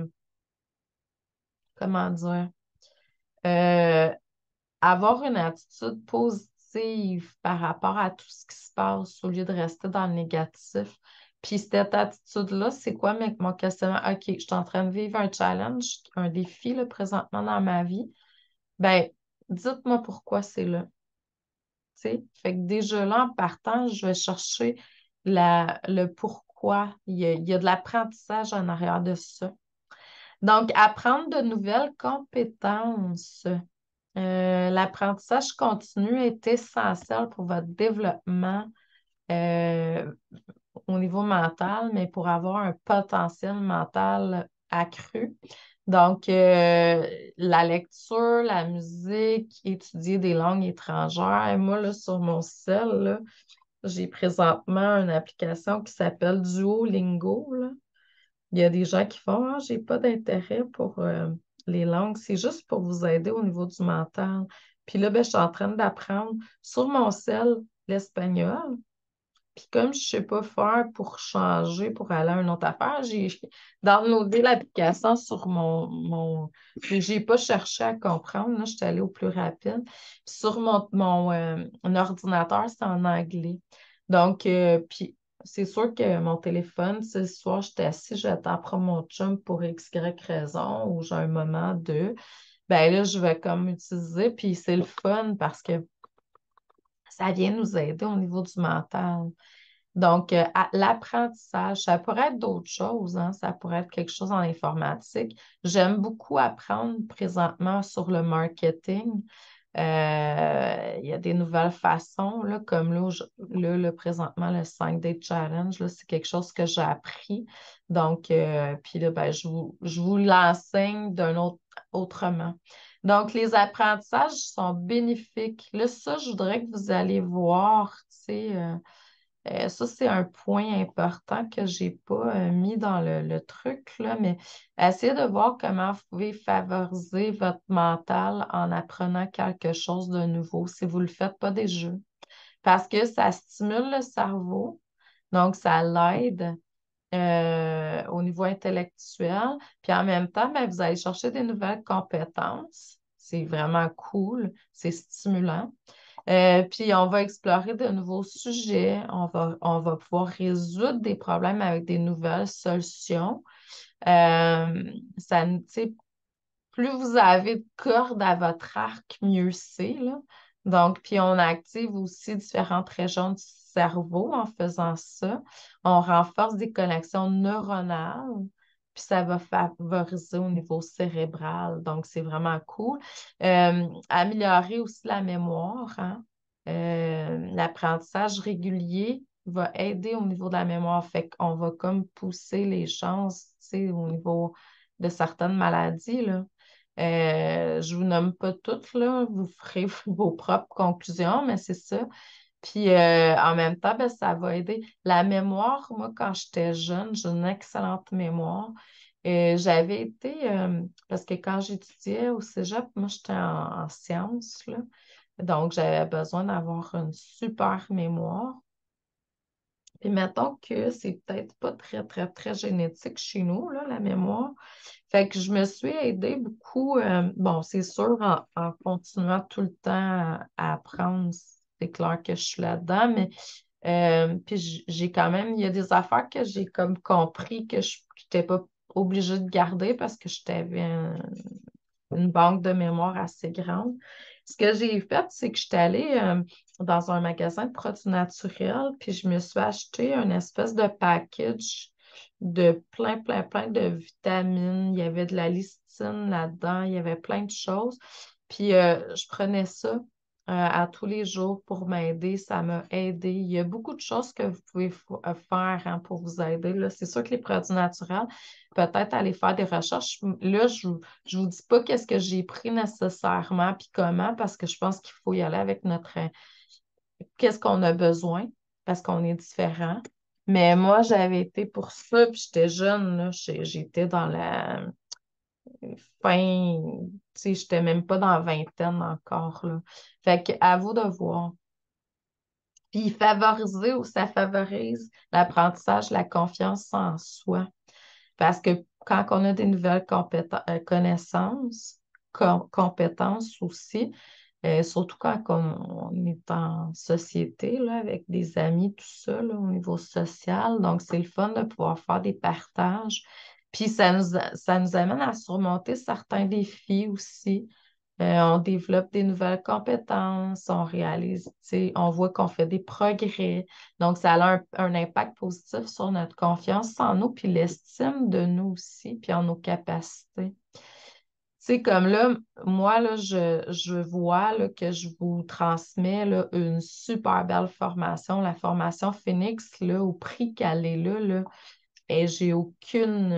comment dire, euh, avoir une attitude positive par rapport à tout ce qui se passe au lieu de rester dans le négatif. Puis cette attitude-là, c'est quoi mon questionnement? OK, je suis en train de vivre un challenge, un défi là, présentement dans ma vie. Ben, dites-moi pourquoi c'est là. Tu sais? Fait que déjà là, en partant, je vais chercher le pourquoi. Il y a de l'apprentissage en arrière de ça. Donc, apprendre de nouvelles compétences. L'apprentissage continu est essentiel pour votre développement euh, au niveau mental, mais pour avoir un potentiel mental accru. Donc, la lecture, la musique, étudier des langues étrangères. Et moi, là, sur mon cell, là, j'ai présentement une application qui s'appelle Duolingo, là. Il y a des gens qui font, ah, j'ai pas d'intérêt pour les langues. C'est juste pour vous aider au niveau du mental. Puis là, ben, je suis en train d'apprendre sur mon cell l'espagnol. Puis comme je sais pas faire pour changer, pour aller à une autre affaire, j'ai downloadé l'application sur j'ai pas cherché à comprendre, là, je suis allée au plus rapide. Puis sur mon ordinateur, c'est en anglais. Donc, puis c'est sûr que mon téléphone, si le soir, j'étais assis, j'attends après mon chum pour X, Y raison, ou j'ai un moment de, ben là, je vais comme utiliser, puis c'est le fun parce que ça vient nous aider au niveau du mental. Donc, l'apprentissage, ça pourrait être d'autres choses, hein. Ça pourrait être quelque chose en informatique. J'aime beaucoup apprendre présentement sur le marketing. Il y a des nouvelles façons, là, comme là, présentement, le 5-day challenge, là, c'est quelque chose que j'ai appris. Donc, puis là, ben, je vous l'enseigne autrement. Donc, les apprentissages sont bénéfiques. Là, ça, je voudrais que vous allez voir, tu sais, ça, c'est un point important que je n'ai pas mis dans le truc, là, mais essayez de voir comment vous pouvez favoriser votre mental en apprenant quelque chose de nouveau si vous ne le faites pas déjà. Parce que ça stimule le cerveau, donc ça l'aide au niveau intellectuel, puis en même temps, ben, vous allez chercher des nouvelles compétences. C'est vraiment cool, c'est stimulant. Puis on va explorer de nouveaux sujets, on va pouvoir résoudre des problèmes avec des nouvelles solutions. Tu sais, plus vous avez de cordes à votre arc, mieux c'est, là. Donc, puis on active aussi différentes régions du cerveau en faisant ça. On renforce des connexions neuronales, puis ça va favoriser au niveau cérébral. Donc, c'est vraiment cool. Améliorer aussi la mémoire, hein. L'apprentissage régulier va aider au niveau de la mémoire. Fait qu'on va comme pousser les chances, tu sais, au niveau de certaines maladies, là. Je vous nomme pas toutes, là, vous ferez vos propres conclusions, mais c'est ça. Puis en même temps, ben, ça va aider. La mémoire, moi, quand j'étais jeune, j'ai une excellente mémoire. J'avais été, parce que quand j'étudiais au cégep, moi, j'étais en sciences, là. Donc, j'avais besoin d'avoir une super mémoire. Puis mettons que c'est peut-être pas très, très, très génétique chez nous, là, la mémoire. Fait que je me suis aidée beaucoup. Bon, c'est sûr, en continuant tout le temps à apprendre, c'est clair que je suis là-dedans, mais puis j'ai quand même, il y a des affaires que j'ai comme compris que je n'étais pas obligée de garder parce que j'avais une banque de mémoire assez grande. Ce que j'ai fait, c'est que j'étais allée dans un magasin de produits naturels, puis je me suis acheté une espèce de package de plein, plein, plein de vitamines. Il y avait de la lysine là-dedans, il y avait plein de choses. Puis je prenais ça à tous les jours pour m'aider. Ça m'a aidé. Il y a beaucoup de choses que vous pouvez faire hein, pour vous aider. Là. C'est sûr que les produits naturels, peut-être aller faire des recherches. Là, je vous dis pas qu'est-ce que j'ai pris nécessairement puis comment, parce que je pense qu'il faut y aller avec qu'est-ce qu'on a besoin, parce qu'on est différent. Mais moi, j'avais été pour ça, puis j'étais jeune, là. J'étais dans la fin, tu sais, j'étais même pas dans la vingtaine encore, là. Fait que à vous de voir. Puis ça favorise l'apprentissage, la confiance en soi. Parce que quand on a des nouvelles connaissances, compétences aussi, surtout quand on est en société, là, avec des amis, tout ça, là, au niveau social. Donc, c'est le fun de pouvoir faire des partages. Puis, ça nous amène à surmonter certains défis aussi. On développe des nouvelles compétences, on réalise, tu sais, on voit qu'on fait des progrès. Donc, ça a un impact positif sur notre confiance en nous, puis l'estime de nous aussi, puis en nos capacités. Tu sais, comme là, moi, là, je vois là, que je vous transmets là, une super belle formation, la formation Phoenix, là, au prix qu'elle est là, et j'ai aucune.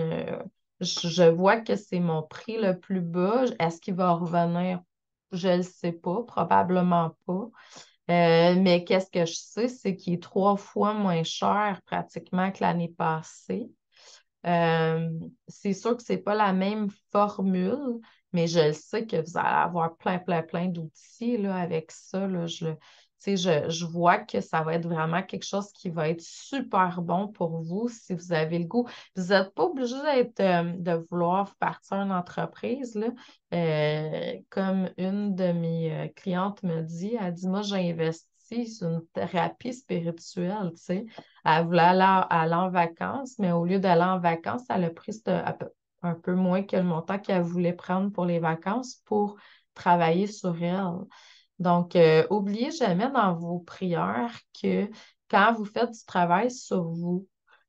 Je vois que c'est mon prix le plus bas. Est-ce qu'il va revenir? Je ne le sais pas, probablement pas. Mais qu'est-ce que je sais, c'est qu'il est 3 fois moins cher pratiquement que l'année passée. Euh, c'est sûr que c'est pas la même formule, mais je le sais que vous allez avoir plein, plein, plein d'outils là, avec ça. Là, tu sais, je vois que ça va être vraiment quelque chose qui va être super bon pour vous si vous avez le goût. Vous n'êtes pas obligé de vouloir partir une entreprise. Là. Comme une de mes clientes me dit, elle dit, moi, j'ai investi sur une thérapie spirituelle, tu sais. Elle voulait aller en vacances, mais au lieu d'aller en vacances, elle a pris un peu moins que le montant qu'elle voulait prendre pour les vacances pour travailler sur elle. Donc, oubliez jamais dans vos prières que quand vous faites du travail sur vous,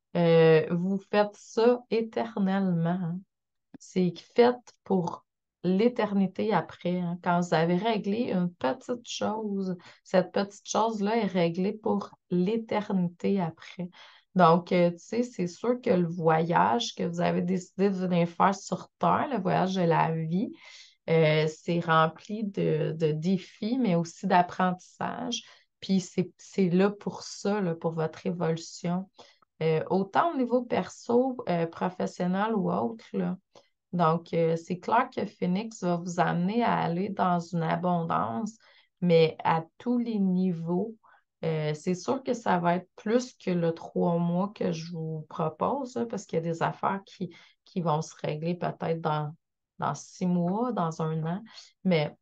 vous faites ça éternellement. Hein. C'est fait pour l'éternité après. Hein. Quand vous avez réglé une petite chose, cette petite chose-là est réglée pour l'éternité après. Donc, tu sais, c'est sûr que le voyage que vous avez décidé de venir faire sur Terre, le voyage de la vie, c'est rempli de défis, mais aussi d'apprentissage. Puis c'est là pour ça, là, pour votre évolution. Autant au niveau perso, professionnel ou autre, là. Donc, c'est clair que Phoenix va vous amener à aller dans une abondance, mais à tous les niveaux. C'est sûr que ça va être plus que le 3 mois que je vous propose, là, parce qu'il y a des affaires qui vont se régler peut-être dans 6 mois, dans un an, mais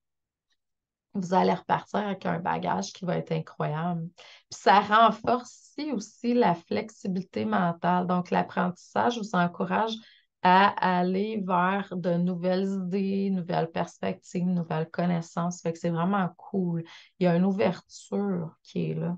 vous allez repartir avec un bagage qui va être incroyable. Puis ça renforce aussi la flexibilité mentale. Donc, l'apprentissage vous encourage à aller vers de nouvelles idées, nouvelles perspectives, nouvelles connaissances. Fait que c'est vraiment cool. Il y a une ouverture qui est là.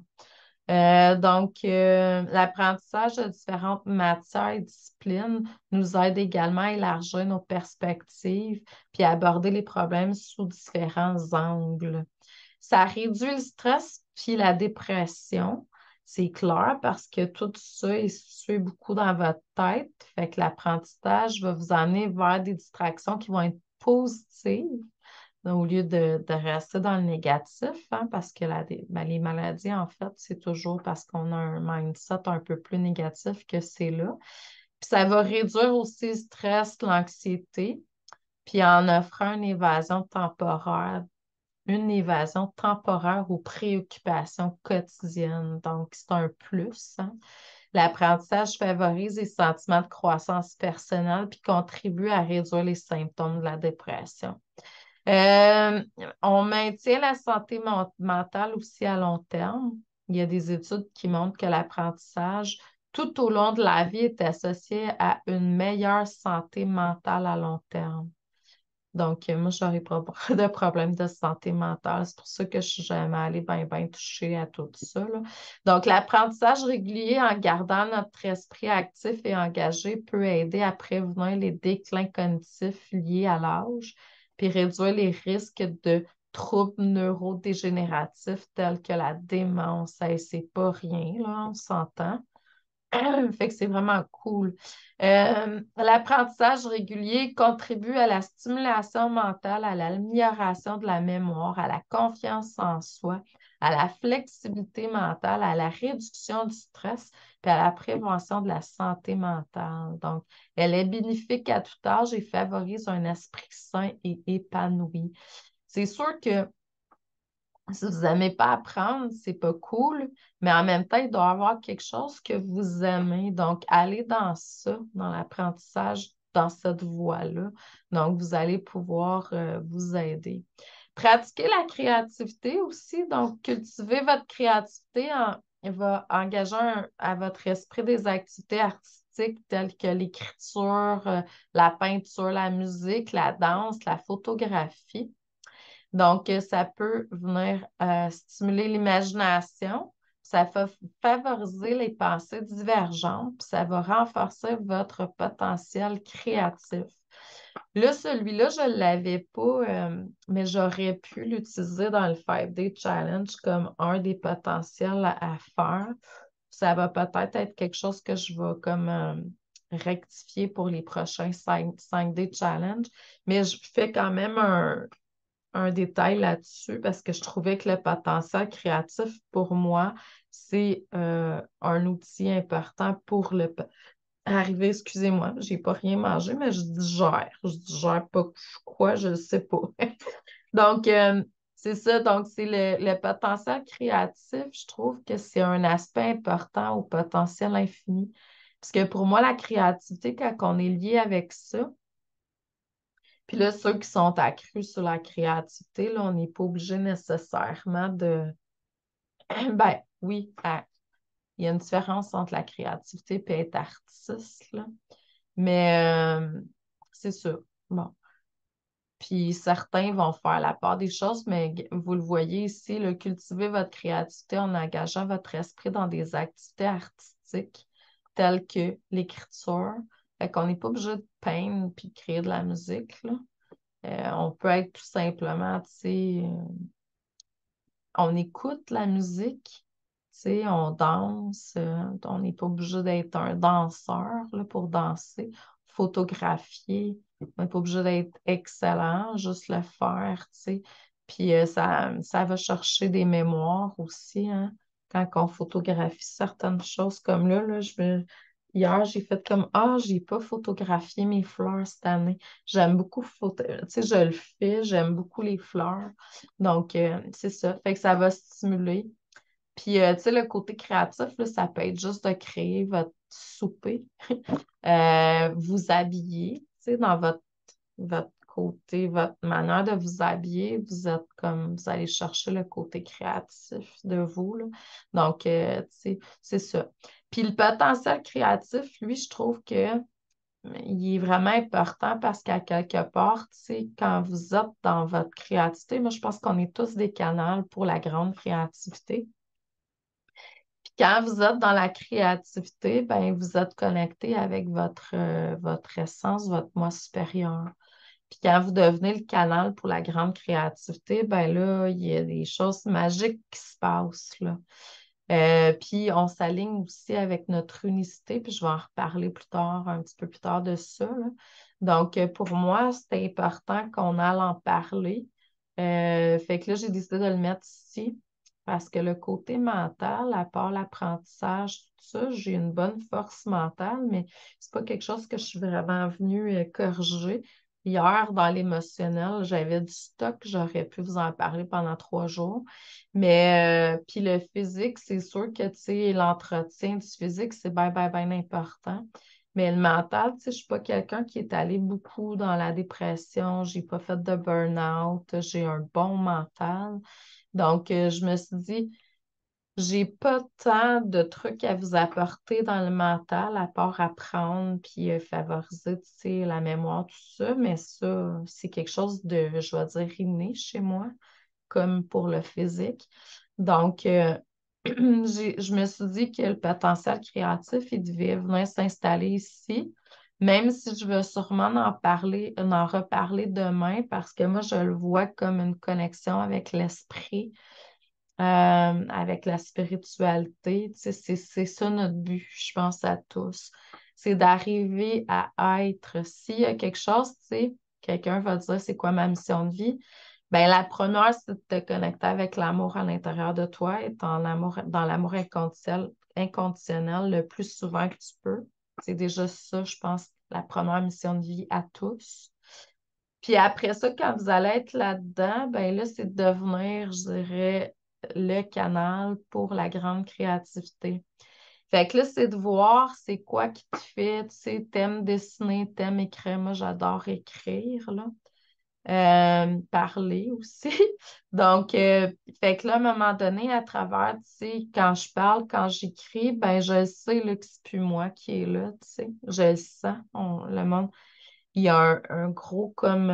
Donc, l'apprentissage de différentes matières et disciplines nous aide également à élargir nos perspectives puis à aborder les problèmes sous différents angles. Ça réduit le stress puis la dépression, c'est clair, parce que tout ça est situé beaucoup dans votre tête. Fait que l'apprentissage va vous amener vers des distractions qui vont être positives au lieu de rester dans le négatif, hein, parce que les maladies, en fait, c'est toujours parce qu'on a un mindset un peu plus négatif que c'est là. Puis ça va réduire aussi le stress, l'anxiété, puis en offrant une évasion temporaire aux préoccupations quotidiennes. Donc, c'est un plus. Hein. L'apprentissage favorise les sentiments de croissance personnelle puis contribue à réduire les symptômes de la dépression. Euh, on maintient la santé mentale aussi à long terme. Il y a des études qui montrent que l'apprentissage tout au long de la vie est associé à une meilleure santé mentale à long terme. Donc, moi, je n'aurais pas de problème de santé mentale. C'est pour ça que je suis jamais allée bien, bien toucher à tout ça, là. Donc, l'apprentissage régulier en gardant notre esprit actif et engagé peut aider à prévenir les déclins cognitifs liés à l'âge, puis réduire les risques de troubles neurodégénératifs tels que la démence. Hey, c'est pas rien, là, on s'entend. Fait que c'est vraiment cool. L'apprentissage régulier contribue à la stimulation mentale, à l'amélioration de la mémoire, à la confiance en soi, à la flexibilité mentale, à la réduction du stress, puis à la prévention de la santé mentale. Donc, elle est bénéfique à tout âge et favorise un esprit sain et épanoui. C'est sûr que si vous n'aimez pas apprendre, c'est pas cool, mais en même temps, il doit y avoir quelque chose que vous aimez. Donc, allez dans ça, dans l'apprentissage, dans cette voie-là. Donc, vous allez pouvoir vous aider. Pratiquer la créativité aussi. Donc, cultiver votre créativité va engager à votre esprit des activités artistiques telles que l'écriture, la peinture, la musique, la danse, la photographie. Donc, ça peut venir stimuler l'imagination, ça va favoriser les pensées divergentes, puis ça va renforcer votre potentiel créatif. Là, celui-là, je ne l'avais pas, mais j'aurais pu l'utiliser dans le 5-Day Challenge comme un des potentiels à faire. Ça va peut-être être quelque chose que je vais comme rectifier pour les prochains 5-Day Challenge, mais je fais quand même un détail là-dessus parce que je trouvais que le potentiel créatif, pour moi, c'est un outil important pour arriver, excusez-moi, j'ai pas rien mangé, mais je digère. Je digère pas quoi, je ne sais pas. Donc, c'est ça. Donc, c'est le potentiel créatif, je trouve que c'est un aspect important au potentiel infini. Parce que pour moi, la créativité, quand on est lié avec ça, puis là, ceux qui sont accrus sur la créativité, là, on n'est pas obligé nécessairement de... Ben oui, il y a une différence entre la créativité et être artiste, là. Mais c'est sûr. Bon. Puis certains vont faire la part des choses, mais vous le voyez ici, là, cultiver votre créativité en engageant votre esprit dans des activités artistiques telles que l'écriture. Fait qu'on n'est pas obligé de peindre puis de créer de la musique, là. On peut être tout simplement, tu sais, on écoute la musique, tu sais, on danse, on n'est pas obligé d'être un danseur là, pour danser, photographier, on n'est pas obligé d'être excellent, juste le faire, tu sais. Puis ça va chercher des mémoires aussi, hein, quand on photographie certaines choses comme là, hier, j'ai fait comme, ah, j'ai pas photographié mes fleurs cette année. J'aime beaucoup tu sais, je le fais, j'aime beaucoup les fleurs. Donc, c'est ça. Fait que ça va stimuler. Puis, tu sais, le côté créatif, là, ça peut être juste de créer votre souper, vous habiller, tu sais, dans votre côté, votre manière de vous habiller, vous êtes comme, vous allez chercher le côté créatif de vous, là. Donc, tu sais, c'est ça. Puis, le potentiel créatif, lui, je trouve que il est vraiment important parce qu'à quelque part, tu sais, quand vous êtes dans votre créativité, moi, je pense qu'on est tous des canaux pour la grande créativité. Puis quand vous êtes dans la créativité, ben, vous êtes connecté avec votre essence, votre moi supérieur. Puis quand vous devenez le canal pour la grande créativité, ben là, il y a des choses magiques qui se passent, là. Puis on s'aligne aussi avec notre unicité, puis je vais en reparler plus tard, un petit peu plus tard de ça, là. Donc, pour moi, c'est important qu'on aille en parler. Fait que là, j'ai décidé de le mettre ici parce que le côté mental, à part l'apprentissage, tout ça, j'ai une bonne force mentale, mais c'est pas quelque chose que je suis vraiment venue corriger. Hier, dans l'émotionnel, j'avais du stock, j'aurais pu vous en parler pendant 3 jours. Mais puis le physique, c'est sûr que tu sais, l'entretien du physique, c'est bien, bien, bien important. Mais le mental, tu sais, je ne suis pas quelqu'un qui est allé beaucoup dans la dépression, j'ai pas fait de burn-out, j'ai un bon mental. Donc, je me suis dit, j'ai pas tant de trucs à vous apporter dans le mental, à part apprendre puis favoriser, tu sais, la mémoire, tout ça. Mais ça, c'est quelque chose de, je vais dire, inné chez moi comme pour le physique. Donc, je me suis dit que le potentiel créatif, il devait venir s'installer ici. Même si je veux sûrement en reparler demain parce que moi, je le vois comme une connexion avec l'esprit, avec la spiritualité. Tu sais, c'est ça notre but, je pense à tous. C'est d'arriver à être. S'il y a quelque chose, tu sais, quelqu'un va dire c'est quoi ma mission de vie. Ben, la première, c'est de te connecter avec l'amour à l'intérieur de toi, être dans l'amour inconditionnel le plus souvent que tu peux. C'est déjà ça, je pense, la première mission de vie à tous. Puis après ça, quand vous allez être là-dedans, ben là, c'est de devenir, je dirais, le canal pour la grande créativité. Fait que là, c'est de voir c'est quoi qui te fait, tu sais, t'aimes dessiner, t'aimes écrire. Moi, j'adore écrire, là. Parler aussi. Donc, fait que là, à un moment donné, à travers, tu sais, quand je parle, quand j'écris, ben je sais là, que c'est plus moi qui est là, tu sais. Je le sens. Le monde, il y a un gros comme,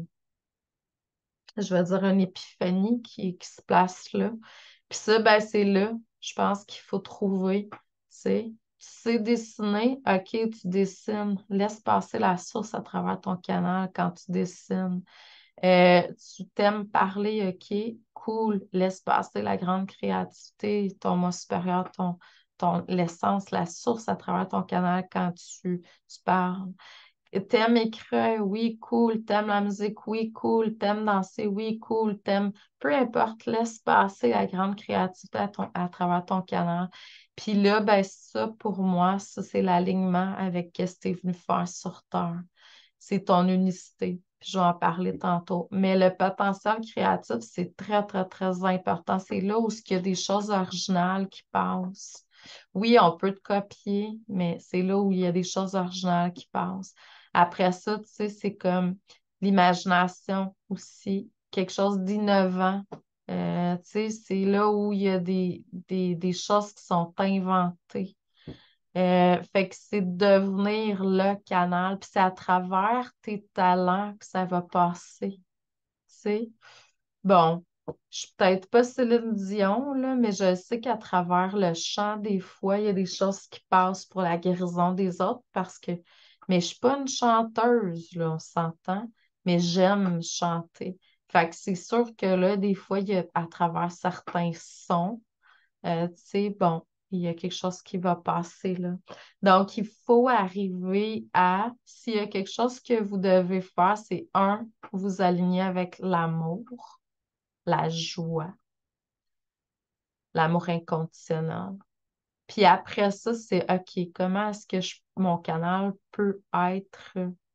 je vais dire, une épiphanie qui se place là. Puis ça, ben c'est là, je pense qu'il faut trouver, tu sais. C'est dessiner, OK, tu dessines. Laisse passer la source à travers ton canal quand tu dessines. Tu t'aimes parler, OK, cool, laisse passer la grande créativité, ton moi supérieur, l'essence, la source à travers ton canal quand tu parles. T'aimes écrire, oui, cool. T'aimes la musique, oui, cool. T'aimes danser, oui, cool. Peu importe, laisse passer la grande créativité à travers ton canal. Puis là, ben, ça, pour moi, ça, c'est l'alignement avec ce que tu es venu faire sur Terre. C'est ton unicité. Puis je vais en parler tantôt. Mais le potentiel créatif, c'est très, très, très important. C'est là où il y a des choses originales qui passent. Oui, on peut te copier, mais c'est là où il y a des choses originales qui passent. Après ça, tu sais, c'est comme l'imagination aussi, quelque chose d'innovant. Tu sais, c'est là où il y a des choses qui sont inventées. Fait que c'est de devenir le canal, puis c'est à travers tes talents que ça va passer. Tu sais? Bon, je suis peut-être pas Céline Dion, là, mais je sais qu'à travers le chant, des fois, il y a des choses qui passent pour la guérison des autres parce que, mais je suis pas une chanteuse, là, on s'entend, mais j'aime chanter. Fait que c'est sûr que là, des fois, il y a à travers certains sons, tu sais, bon, il y a quelque chose qui va passer, là. Donc, il faut arriver à, s'il y a quelque chose que vous devez faire, c'est un, vous aligner avec l'amour, la joie, l'amour inconditionnel. Puis après ça, c'est OK, comment est-ce que mon canal peut être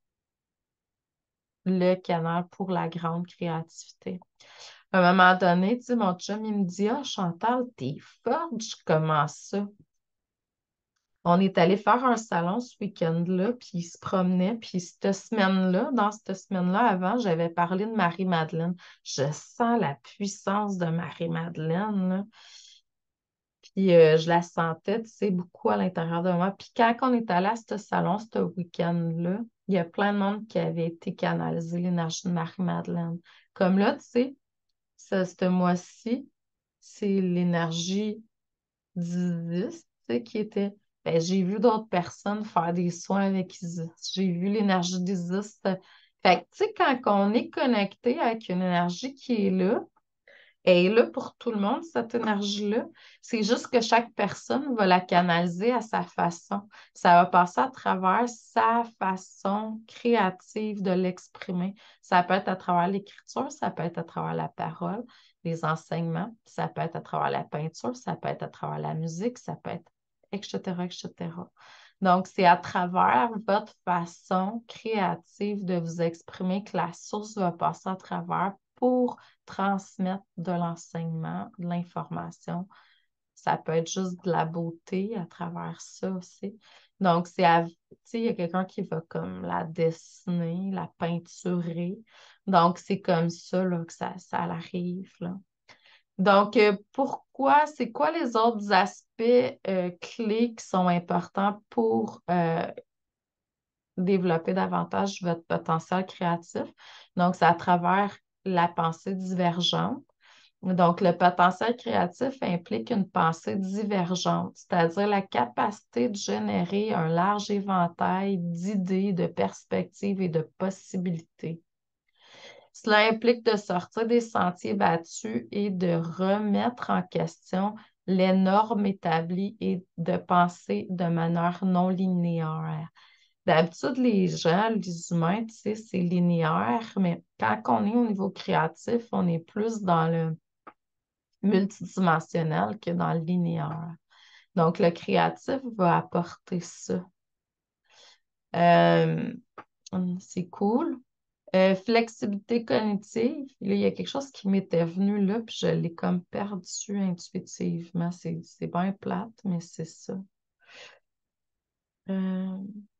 le canal pour la grande créativité? À un moment donné, tu sais, mon chum, il me dit, ah, Chantal, t'es forte, comment ça? On est allé faire un salon ce week-end-là, puis il se promenait, puis dans cette semaine-là, avant, j'avais parlé de Marie-Madeleine. Je sens la puissance de Marie-Madeleine, là. Puis je la sentais, tu sais, beaucoup à l'intérieur de moi. Puis quand on est allé à ce salon, ce week-end-là, il y a plein de monde qui avait été canalisé l'énergie de Marie-Madeleine. Comme là, tu sais, ce mois-ci, c'est l'énergie d'Isis, tu sais, qui était. Ben, j'ai vu d'autres personnes faire des soins avec Isis. J'ai vu l'énergie d'Isis. Fait que, tu sais, quand on est connecté avec une énergie qui est là, elle est là pour tout le monde, cette énergie-là. C'est juste que chaque personne va la canaliser à sa façon. Ça va passer à travers sa façon créative de l'exprimer. Ça peut être à travers l'écriture, ça peut être à travers la parole, les enseignements, ça peut être à travers la peinture, ça peut être à travers la musique, ça peut être etc., etc. Donc, c'est à travers votre façon créative de vous exprimer que la source va passer à travers pour transmettre de l'enseignement, de l'information. Ça peut être juste de la beauté à travers ça aussi. Donc, tu sais, il y a quelqu'un qui va comme la dessiner, la peinturer. Donc, c'est comme ça, là, que ça arrive, là. Donc, c'est quoi les autres aspects clés qui sont importants pour développer davantage votre potentiel créatif? Donc, c'est à travers la pensée divergente. Donc, le potentiel créatif implique une pensée divergente, c'est-à-dire la capacité de générer un large éventail d'idées, de perspectives et de possibilités. Cela implique de sortir des sentiers battus et de remettre en question les normes établies et de penser de manière non linéaire. D'habitude, les gens, les humains, tu sais, c'est linéaire, mais quand on est au niveau créatif, on est plus dans le multidimensionnel que dans le linéaire. Donc, le créatif va apporter ça. Euh, c'est cool. Flexibilité cognitive, là, il y a quelque chose qui m'était venu là, puis je l'ai comme perdu intuitivement. C'est bien plate, mais c'est ça. Euh,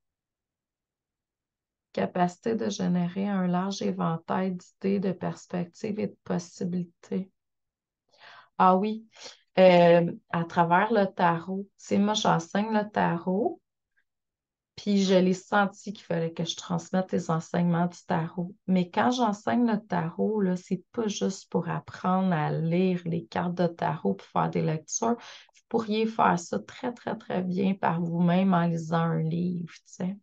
Capacité de générer un large éventail d'idées, de perspectives et de possibilités. Ah oui, à travers le tarot. Tu sais, moi, j'enseigne le tarot. Puis je l'ai senti qu'il fallait que je transmette les enseignements du tarot. Mais quand j'enseigne le tarot, là, c'est pas juste pour apprendre à lire les cartes de tarot pour faire des lectures. Vous pourriez faire ça très, très, très bien par vous-même en lisant un livre, tu sais.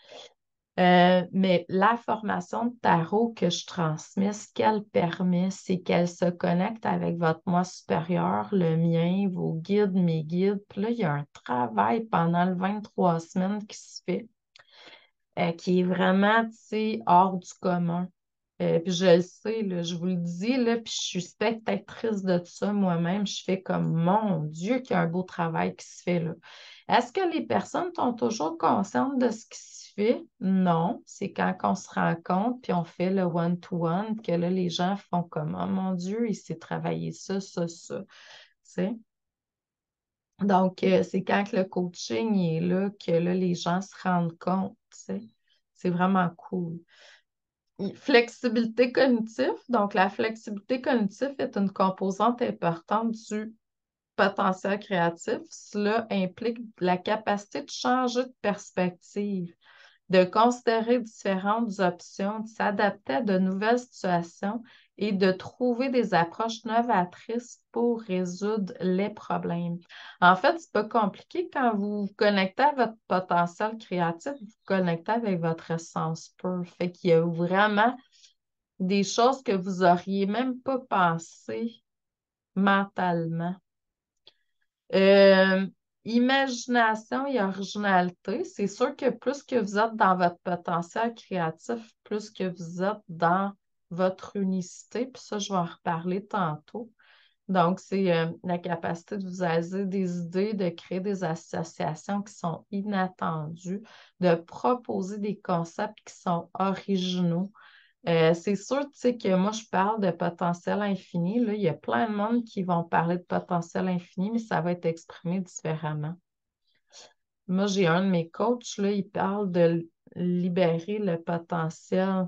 Mais la formation de tarot que je transmets, ce qu'elle permet, c'est qu'elle se connecte avec votre moi supérieur, le mien, vos guides, mes guides. Puis là, il y a un travail pendant le 23 semaines qui se fait qui est vraiment, tu sais, hors du commun. Puis je le sais, là, je vous le dis, là, puis je suis spectatrice de ça moi-même. Je fais comme, mon Dieu, qu'il y a un beau travail qui se fait là. Est-ce que les personnes sont toujours conscientes de ce qui se fait? Non. C'est quand on se rend compte, puis on fait le one-to-one, que là, les gens font comme, oh mon Dieu, il s'est travaillé ça, ça, ça. Tu sais? Donc, c'est quand que le coaching est là que là, les gens se rendent compte, tu sais. C'est vraiment cool. Flexibilité cognitive. Donc, la flexibilité cognitive est une composante importante du potentiel créatif. Cela implique la capacité de changer de perspective, de considérer différentes options, de s'adapter à de nouvelles situations et de trouver des approches novatrices pour résoudre les problèmes. En fait, c'est pas compliqué quand vous vous connectez à votre potentiel créatif, vous vous connectez avec votre essence pure. Fait qu'il y a vraiment des choses que vous auriez même pas pensé mentalement. Euh, Imagination et originalité, c'est sûr que plus que vous êtes dans votre potentiel créatif, plus que vous êtes dans votre unicité, puis ça, je vais en reparler tantôt. Donc, c'est la capacité de vous aser des idées, de créer des associations qui sont inattendues, de proposer des concepts qui sont originaux. C'est sûr, tu sais, que moi, je parle de potentiel infini. Là, il y a plein de monde qui vont parler de potentiel infini, mais ça va être exprimé différemment. Moi, j'ai un de mes coachs, là, il parle de libérer le potentiel.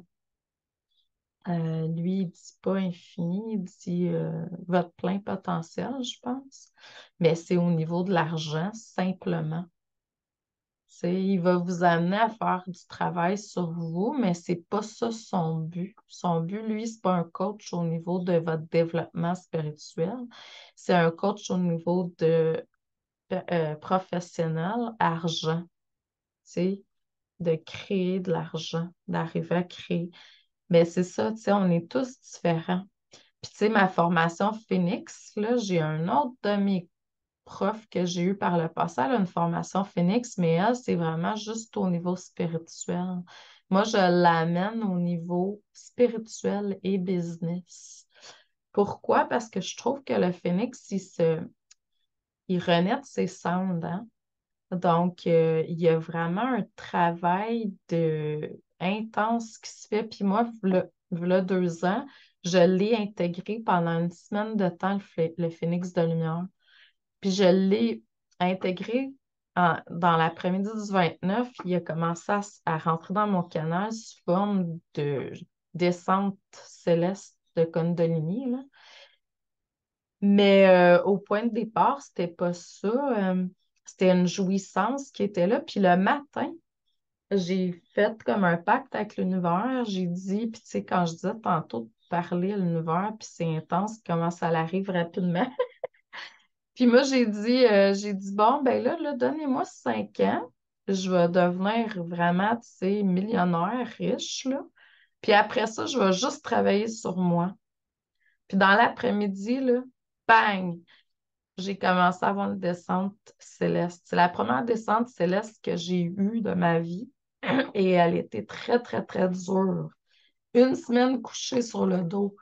Lui, il dit pas infini, il dit votre plein potentiel, je pense. Mais c'est au niveau de l'argent, simplement. Il va vous amener à faire du travail sur vous, mais c'est pas ça son but. Son but, lui, c'est pas un coach au niveau de votre développement spirituel. C'est un coach au niveau de professionnel, argent. C'est de créer de l'argent, d'arriver à créer. Mais c'est ça, tu sais, on est tous différents. Puis, tu sais, ma formation Phoenix, là, j'ai un autre de mes prof que j'ai eu par le passé, elle a une formation Phoenix, mais elle, c'est vraiment juste au niveau spirituel. Moi, je l'amène au niveau spirituel et business. Pourquoi? Parce que je trouve que le Phoenix, il renaît de ses cendres, hein. Donc, il y a vraiment un travail intense qui se fait. Puis moi, v'là 2 ans, je l'ai intégré pendant une semaine de temps, le Phoenix de lumière. Puis je l'ai intégré dans l'après-midi du 29. Il a commencé à rentrer dans mon canal sous forme de descente céleste de Kundalini, là. Mais au point de départ, c'était pas ça. C'était une jouissance qui était là. Puis le matin, j'ai fait comme un pacte avec l'univers. J'ai dit, puis tu sais, quand je disais tantôt parler à l'univers, puis c'est intense comment ça arrive rapidement. Puis moi, j'ai dit, bon, ben là, donnez-moi 5 ans, je vais devenir vraiment, tu sais, millionnaire, riche, là. Puis après ça, je vais juste travailler sur moi. Puis dans l'après-midi, là, bang, j'ai commencé à avoir une descente céleste. C'est la première descente céleste que j'ai eue de ma vie et elle était très, très, très dure. Une semaine couchée sur le dos.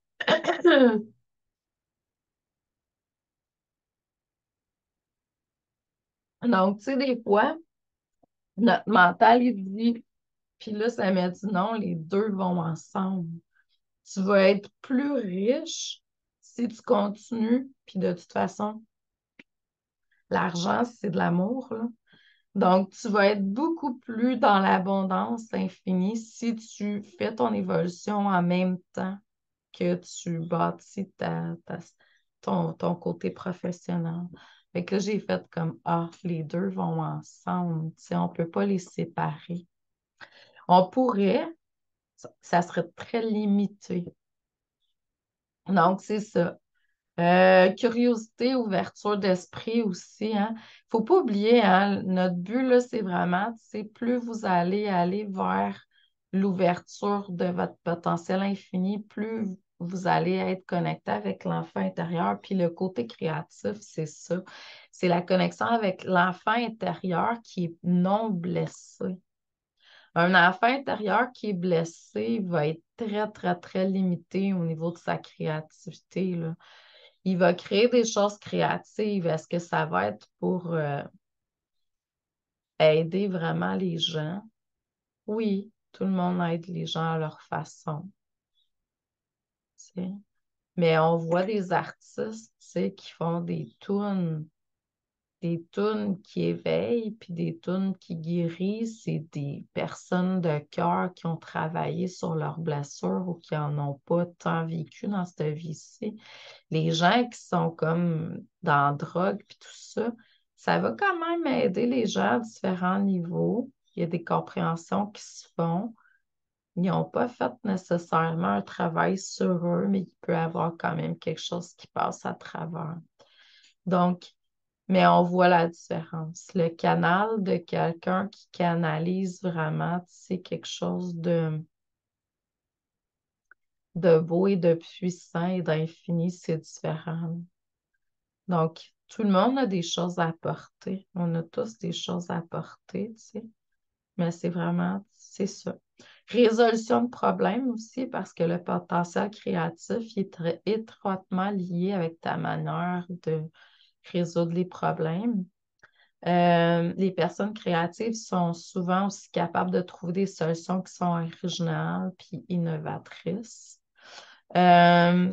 Donc, tu sais, des fois, notre mental, il dit, puis là, ça m'a dit non, les deux vont ensemble. Tu vas être plus riche si tu continues, puis de toute façon, l'argent, c'est de l'amour, là. Donc, tu vas être beaucoup plus dans l'abondance infinie si tu fais ton évolution en même temps que tu bâtis ton côté professionnel. Fait que là, j'ai fait comme, ah, les deux vont ensemble. Tu sais, on ne peut pas les séparer. On pourrait, ça serait très limité. Donc, c'est ça. Curiosité, ouverture d'esprit aussi, hein. Faut pas oublier, hein, notre but, là, c'est vraiment, tu sais, plus vous allez aller vers l'ouverture de votre potentiel infini, plus vous allez être connecté avec l'enfant intérieur. Puis le côté créatif, c'est ça. C'est la connexion avec l'enfant intérieur qui est non blessé. Un enfant intérieur qui est blessé va être très, très, très limité au niveau de sa créativité, là. Il va créer des choses créatives. Est-ce que ça va être pour aider vraiment les gens? Oui, tout le monde aide les gens à leur façon, tu sais. Mais on voit des artistes, tu sais, qui font des tunes qui éveillent, puis des tunes qui guérissent. C'est des personnes de cœur qui ont travaillé sur leurs blessures ou qui n'en ont pas tant vécu dans cette vie-ci. Les gens qui sont comme dans la drogue puis tout ça, ça va quand même aider les gens à différents niveaux. Il y a des compréhensions qui se font. Ils n'ont pas fait nécessairement un travail sur eux, mais il peut y avoir quand même quelque chose qui passe à travers. Donc, mais on voit la différence. Le canal de quelqu'un qui canalise vraiment, c'est quelque chose de beau et de puissant et d'infini, c'est différent. Donc, tout le monde a des choses à apporter. On a tous des choses à apporter, tu sais. Mais c'est vraiment, c'est ça. Résolution de problèmes aussi, parce que le potentiel créatif il est très étroitement lié avec ta manière de résoudre les problèmes. Les personnes créatives sont souvent aussi capables de trouver des solutions qui sont originales puis innovatrices. Euh,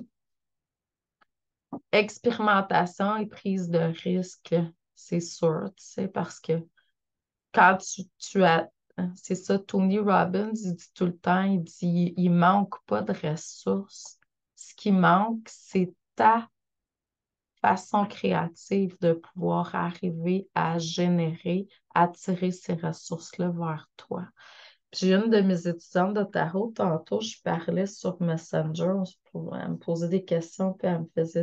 Expérimentation et prise de risque, c'est sûr, tu sais, parce que quand tu as, c'est ça, Tony Robbins, il dit tout le temps, il dit, il manque pas de ressources. Ce qui manque, c'est ta façon créative de pouvoir arriver à générer, attirer ces ressources-là vers toi. Puis une de mes étudiantes de tarot, tantôt, je parlais sur Messenger, elle me posait des questions, puis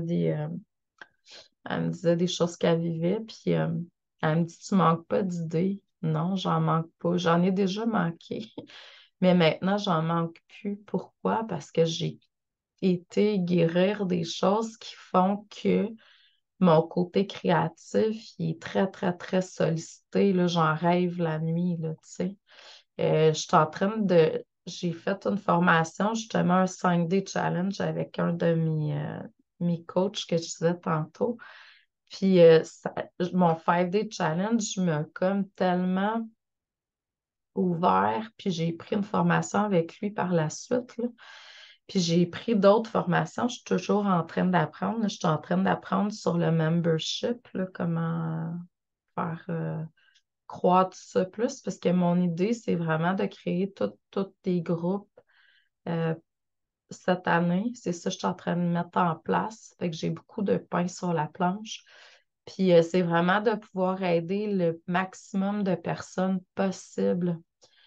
elle me disait des choses qu'elle vivait, puis elle me dit, tu manques pas d'idées. Non, j'en manque pas. J'en ai déjà manqué, mais maintenant, j'en manque plus. Pourquoi? Parce que j'ai été guérir des choses qui font que mon côté créatif, il est très, très, très sollicité. Là, j'en rêve la nuit, là, tu sais. Je suis en train de... J'ai fait une formation, justement, un 5D challenge avec un de mes coachs que je disais tantôt. Puis mon 5D challenge m'a comme tellement ouvert, puis j'ai pris une formation avec lui par la suite, là. Puis j'ai pris d'autres formations. Je suis toujours en train d'apprendre, là. Je suis en train d'apprendre sur le membership, là, comment faire croître ça plus, parce que mon idée, c'est vraiment de créer tous des groupes euh, cette année. C'est ça que je suis en train de mettre en place. Fait que j'ai beaucoup de pain sur la planche. Puis c'est vraiment de pouvoir aider le maximum de personnes possible.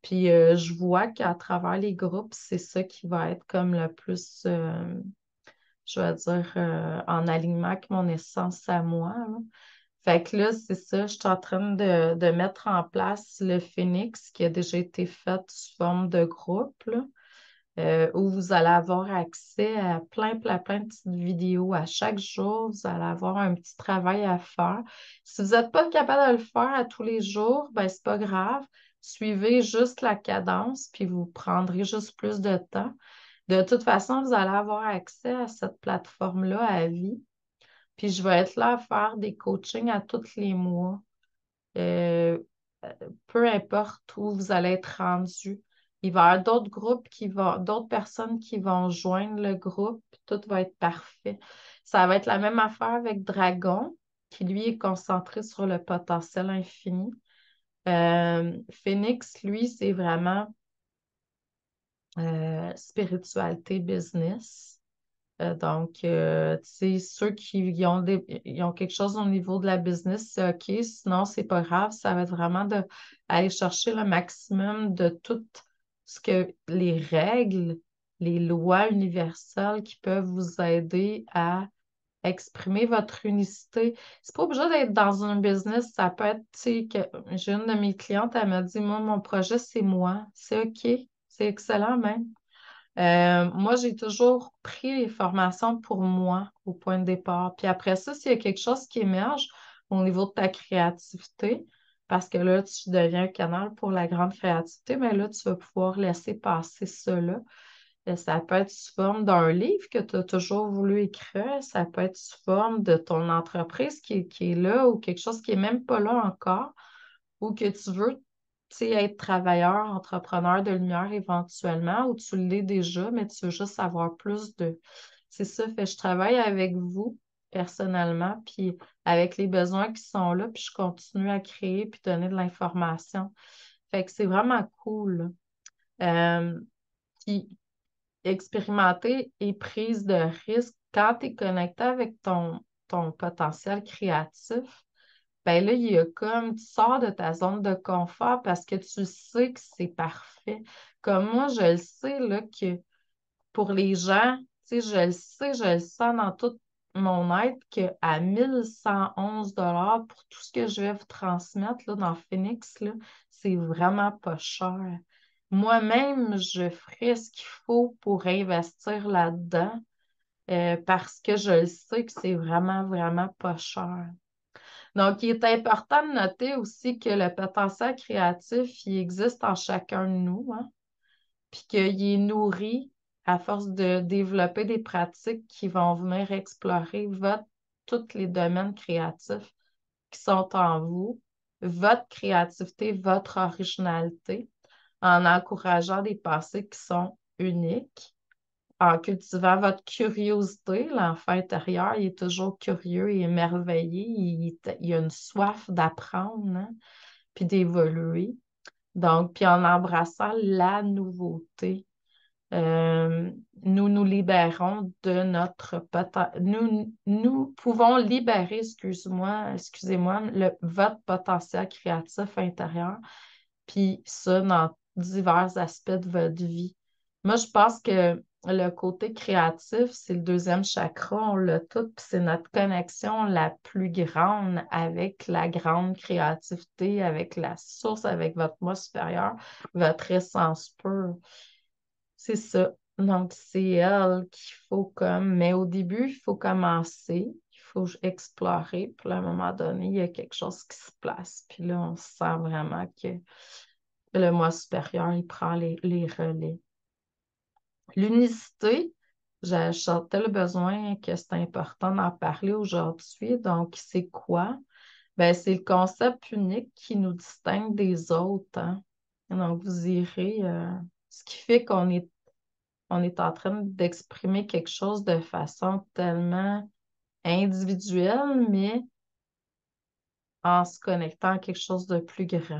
Puis je vois qu'à travers les groupes, c'est ça qui va être comme le plus, je vais dire, en alignement avec mon essence à moi, là. Fait que là, c'est ça, je suis en train de mettre en place le Phoenix qui a déjà été fait sous forme de groupe, là, où vous allez avoir accès à plein de petites vidéos à chaque jour. Vous allez avoir un petit travail à faire. Si vous n'êtes pas capable de le faire à tous les jours, ben c'est pas grave. Suivez juste la cadence, puis vous prendrez juste plus de temps. De toute façon, vous allez avoir accès à cette plateforme-là à vie. Puis je vais être là à faire des coachings à tous les mois. Euh, Peu importe où vous allez être rendu. Il va y avoir d'autres groupes d'autres personnes qui vont joindre le groupe, puis tout va être parfait. Ça va être la même affaire avec Dragon, qui lui est concentré sur le potentiel infini. Phoenix, lui, c'est vraiment spiritualité business. Donc, tu sais, ceux ils ont quelque chose au niveau de la business, c'est OK. Sinon, c'est pas grave. Ça va être vraiment d'aller chercher le maximum de tout ce que les règles, les lois universelles qui peuvent vous aider à exprimer votre unicité. C'est pas obligé d'être dans un business. Ça peut être, tu sais, que j'ai une de mes clientes, elle m'a dit, moi, mon projet, c'est moi. C'est OK. C'est excellent même. Moi, j'ai toujours pris les formations pour moi au point de départ. Puis après ça, s'il y a quelque chose qui émerge au niveau de ta créativité, parce que là, tu deviens un canal pour la grande créativité, mais là, tu vas pouvoir laisser passer cela. Ça peut être sous forme d'un livre que tu as toujours voulu écrire, ça peut être sous forme de ton entreprise qui est là ou quelque chose qui n'est même pas là encore ou que tu veux, tu sais, être travailleur, entrepreneur de lumière éventuellement, ou tu l'es déjà, mais tu veux juste avoir plus de... C'est ça, fait je travaille avec vous personnellement, puis avec les besoins qui sont là, puis je continue à créer puis donner de l'information. Fait que c'est vraiment cool. Euh, Puis expérimenter et prise de risque quand tu es connecté avec ton potentiel créatif. Ben là, il y a comme, tu sors de ta zone de confort parce que tu sais que c'est parfait. Comme moi, je le sais, là, que pour les gens, tu sais, je le sens dans tout mon être qu'à 1111 $ pour tout ce que je vais vous transmettre là, dans Phoenix, là, c'est vraiment pas cher. Moi-même, je ferais ce qu'il faut pour investir là-dedans parce que je le sais que c'est vraiment pas cher. Donc, il est important de noter aussi que le potentiel créatif, il existe en chacun de nous, hein, puis qu'il est nourri à force de développer des pratiques qui vont venir explorer tous les domaines créatifs qui sont en vous, votre créativité, votre originalité, en encourageant des passés qui sont uniques, en cultivant votre curiosité. L'enfant intérieur, il est toujours curieux et émerveillé. Il a une soif d'apprendre, hein, puis d'évoluer. Donc, puis en embrassant la nouveauté, euh, nous nous libérons de notre potentiel. Nous pouvons libérer, excusez-moi, votre potentiel créatif intérieur, puis ça dans divers aspects de votre vie. Moi, je pense que le côté créatif, c'est le deuxième chakra, on l'a tout, puis c'est notre connexion la plus grande avec la grande créativité, avec la source, avec votre moi supérieur, votre essence pure. C'est ça. Donc, c'est elle qu'il faut comme, mais au début, il faut commencer, il faut explorer, puis à un moment donné, il y a quelque chose qui se place. Puis là, on sent vraiment que le moi supérieur, il prend les relais. L'unicité, j'ai sentais le besoin que c'est important d'en parler aujourd'hui. Donc, c'est quoi? Ben, c'est le concept unique qui nous distingue des autres, hein. Donc, vous irez, ce qui fait on est en train d'exprimer quelque chose de façon tellement individuelle, mais en se connectant à quelque chose de plus grand.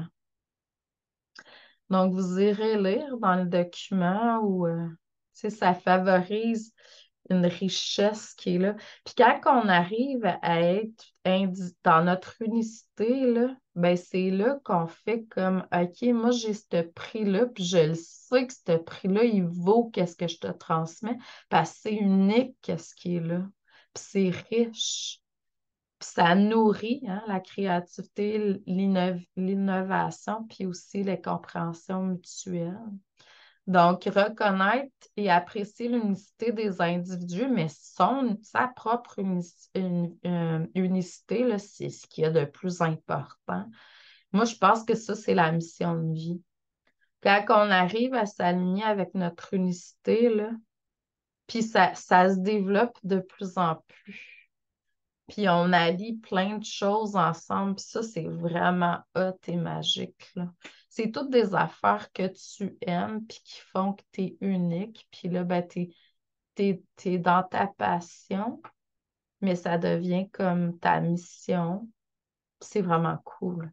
Donc, vous irez lire dans le document où tu sais, ça favorise une richesse qui est là. Puis quand on arrive à être dans notre unicité, là, ben c'est là qu'on fait comme, OK, moi j'ai ce prix-là, puis je le sais que ce prix-là, il vaut qu'est-ce que je te transmets, parce que c'est unique, qu'est-ce qui est là. Puis c'est riche. Puis ça nourrit hein, la créativité, l'innovation, puis aussi les compréhensions mutuelles. Donc, reconnaître et apprécier l'unicité des individus, mais sa propre unicité, là, c'est ce qu'il y a de plus important. Moi, je pense que ça, c'est la mission de vie. Quand on arrive à s'aligner avec notre unicité, là, puis ça se développe de plus en plus. Puis on allie plein de choses ensemble. Puis ça, c'est vraiment hot et magique, là. C'est toutes des affaires que tu aimes puis qui font que tu es unique. Puis là, ben, t'es dans ta passion, mais ça devient comme ta mission. C'est vraiment cool.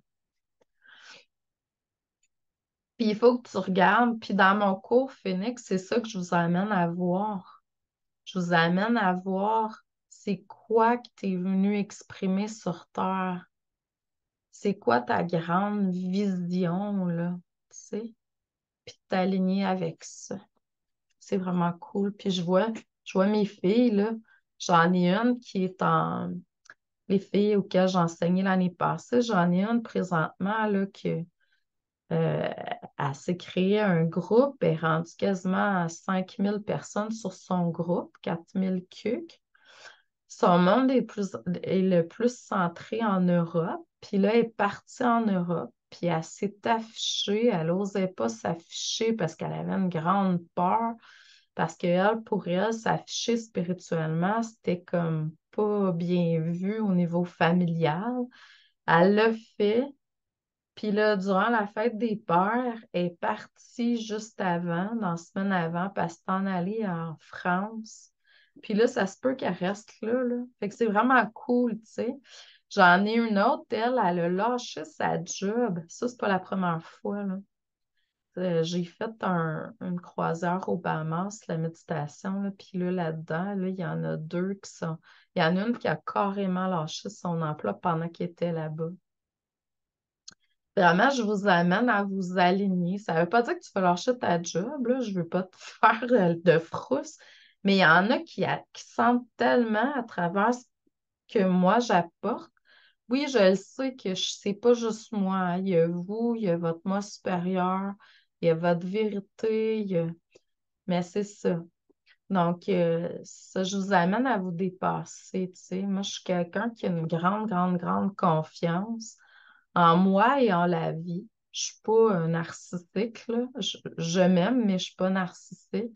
Puis il faut que tu regardes. Puis dans mon cours Phoenix, c'est ça que je vous amène à voir. Je vous amène à voir c'est quoi que tu es venu exprimer sur Terre. C'est quoi ta grande vision, là, tu sais? Puis t'aligner avec ça. C'est vraiment cool. Puis je vois mes filles, là. J'en ai une qui est en... Les filles auxquelles j'ai enseigné l'année passée, j'en ai une présentement, là, euh, elle s'est créé un groupe, elle est rendue quasiment à 5000 personnes sur son groupe, 4000 cucs. Son monde est le plus centré en Europe. Puis là, elle est partie en Europe. Puis elle s'est affichée. Elle n'osait pas s'afficher parce qu'elle avait une grande peur. Parce qu'elle, pour elle, s'afficher spirituellement, c'était comme pas bien vu au niveau familial. Elle l'a fait. Puis là, durant la fête des pères, elle est partie juste avant, dans la semaine avant, parce qu'elle s'en allait en France. Puis là, ça se peut qu'elle reste là, là. Fait que c'est vraiment cool, tu sais. J'en ai une autre, elle a lâché sa job. Ça, c'est pas la première fois, là. J'ai fait une croisière au Bahamas, la méditation, là, puis là, là-dedans, là, il y en a deux qui sont... Il y en a une qui a carrément lâché son emploi pendant qu'elle était là-bas. Vraiment, je vous amène à vous aligner. Ça ne veut pas dire que tu vas lâcher ta job, là. Je ne veux pas te faire de frousse, mais il y en a qui sentent tellement à travers ce que moi j'apporte. Oui, je le sais que c'est pas juste moi, hein. Il y a vous, il y a votre moi supérieur, il y a votre vérité, mais c'est ça. Donc, ça, je vous amène à vous dépasser, tu sais. Moi, je suis quelqu'un qui a une grande, grande, grande confiance en moi et en la vie. Je suis pas narcissique, là. Je m'aime, mais je suis pas narcissique.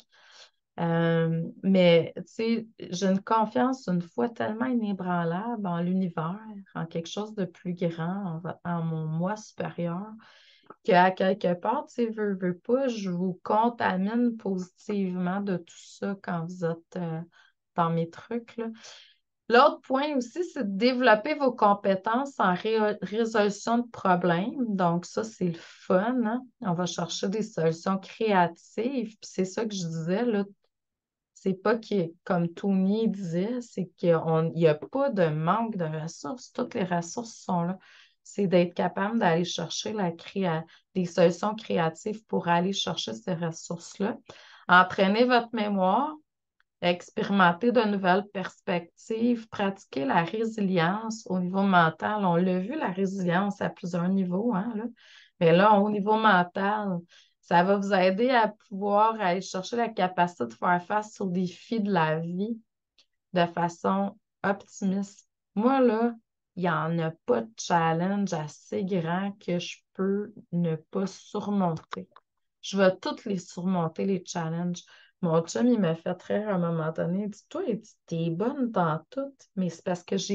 Mais, tu sais, j'ai une confiance une fois tellement inébranlable en l'univers, en quelque chose de plus grand, en mon moi supérieur, qu'à quelque part, tu sais, veux pas, je vous contamine positivement de tout ça quand vous êtes dans mes trucs, là. L'autre point aussi, c'est de développer vos compétences en résolution de problèmes. Donc, ça, c'est le fun, hein. On va chercher des solutions créatives. Puis c'est ça que je disais, là. C'est pas que, comme Tony disait, c'est qu'il n'y a pas de manque de ressources. Toutes les ressources sont là. C'est d'être capable d'aller chercher des solutions créatives pour aller chercher ces ressources-là. Entraîner votre mémoire, expérimenter de nouvelles perspectives, pratiquer la résilience au niveau mental. On l'a vu, la résilience à plusieurs niveaux, hein, là. Mais là, au niveau mental, ça va vous aider à pouvoir aller chercher la capacité de faire face aux défis de la vie de façon optimiste. Moi, là, il n'y en a pas de challenge assez grand que je peux ne pas surmonter. Je vais toutes les surmonter, les challenges. Mon chum, il m'a fait rire à un moment donné. Il dit, toi, il dit, t'es bonne dans tout, mais c'est parce que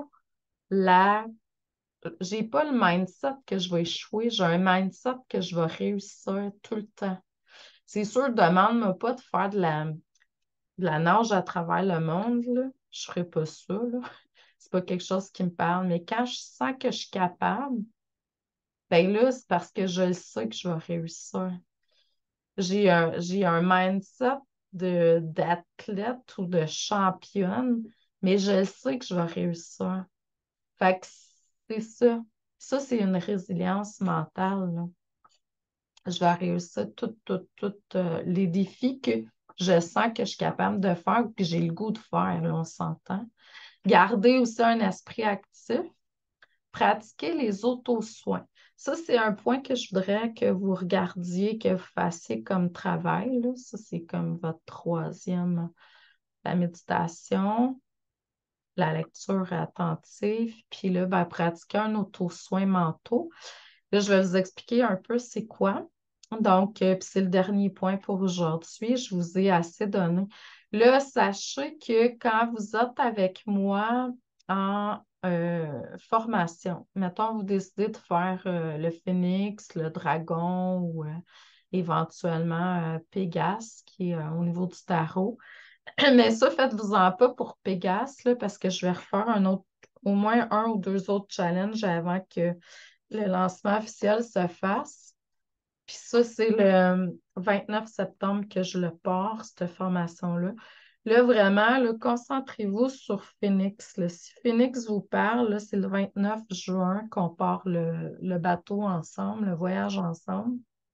la, j'ai pas le mindset que je vais échouer. J'ai un mindset que je vais réussir tout le temps. C'est sûr, demande-moi pas de faire de la nage à travers le monde, là. Je ferai pas ça, là. C'est pas quelque chose qui me parle. Mais quand je sens que je suis capable, ben là, c'est parce que je le sais que je vais réussir. J'ai un mindset d'athlète ou de championne, mais je sais que je vais réussir. Fait que c'est ça. Ça, c'est une résilience mentale, là. Je vais réussir tous les défis que je sens que je suis capable de faire ou que j'ai le goût de faire, là, on s'entend. Garder aussi un esprit actif, pratiquer les auto-soins. Ça, c'est un point que je voudrais que vous regardiez, que vous fassiez comme travail, là. Ça, c'est comme votre troisième, la méditation, la lecture attentive, puis là, ben, pratiquer un auto-soin mentaux. Là, je vais vous expliquer un peu c'est quoi. Donc, puis c'est le dernier point pour aujourd'hui. Je vous ai assez donné. Là, sachez que quand vous êtes avec moi en formation, mettons, vous décidez de faire le phénix, le dragon ou éventuellement Pégase, qui est au niveau du tarot. Mais ça, faites-vous-en pas pour Pégase, là, parce que je vais refaire au moins un ou deux autres challenges avant que le lancement officiel se fasse. Puis ça, c'est le 29 septembre que je le pars, cette formation-là. Là, vraiment, là, concentrez-vous sur Phoenix, là. Si Phoenix vous parle, là, c'est le 29 juin qu'on part le bateau ensemble, le voyage ensemble.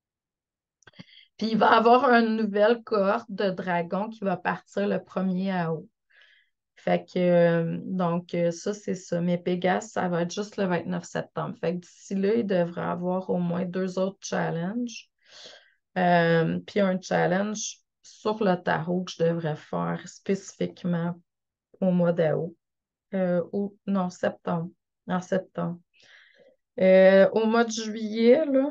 Puis il va y avoir une nouvelle cohorte de dragons qui va partir le 1er août. Fait que, donc, ça, c'est ça. Mais Pégase, ça va être juste le 29 septembre. Fait que d'ici là, il devrait avoir au moins deux autres challenges. Puis un challenge sur le tarot que je devrais faire spécifiquement au mois d'août. Ou, non, septembre. En septembre. Au mois de juillet, là,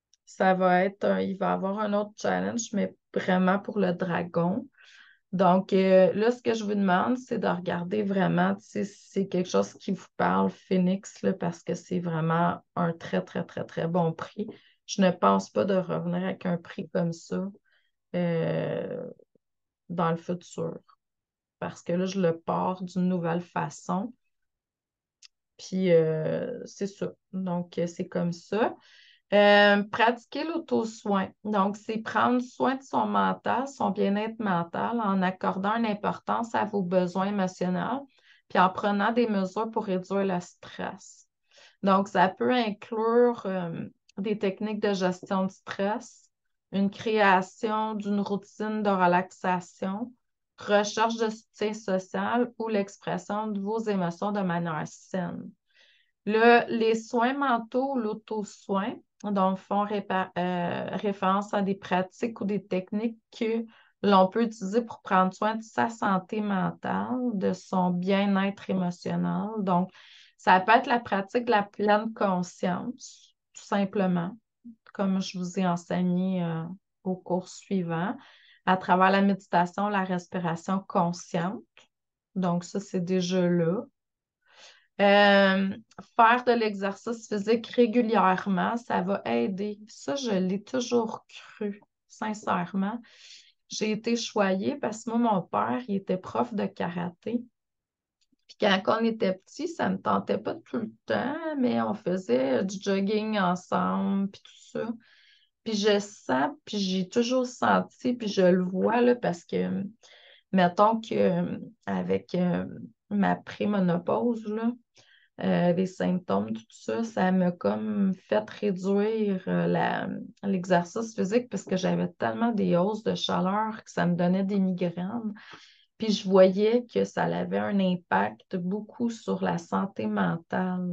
il va y avoir un autre challenge, mais vraiment pour le dragon. Donc, là, ce que je vous demande, c'est de regarder vraiment, tu sais, si c'est quelque chose qui vous parle, Phoenix, là, parce que c'est vraiment un très, très, très, très bon prix. Je ne pense pas de revenir avec un prix comme ça euh, dans le futur, parce que là, je le pars d'une nouvelle façon. Puis, c'est ça. Donc, c'est comme ça. Pratiquer l'auto-soin. Donc, c'est prendre soin de son mental, son bien-être mental, en accordant une importance à vos besoins émotionnels, puis en prenant des mesures pour réduire le stress. Donc, ça peut inclure des techniques de gestion du stress, une création d'une routine de relaxation, recherche de soutien social ou l'expression de vos émotions de manière saine. Les soins mentaux, l'auto-soin, donc font référence à des pratiques ou des techniques que l'on peut utiliser pour prendre soin de sa santé mentale, de son bien-être émotionnel. Donc, ça peut être la pratique de la pleine conscience, tout simplement, comme je vous ai enseigné au cours suivant, à travers la méditation, la respiration consciente. Donc, ça, c'est déjà là. Euh, Faire de l'exercice physique régulièrement, ça va aider. Ça, je l'ai toujours cru, sincèrement. J'ai été choyée parce que moi, mon père, il était prof de karaté. Puis quand on était petit, ça ne me tentait pas tout le temps, mais on faisait du jogging ensemble, puis tout ça. Puis je sens, puis j'ai toujours senti, puis je le vois, là, parce que, mettons que avec ma prémonopause, là, les symptômes, tout ça, ça m'a comme fait réduire l'exercice physique parce que j'avais tellement des hausses de chaleur que ça me donnait des migraines. Puis je voyais que ça avait un impact beaucoup sur la santé mentale,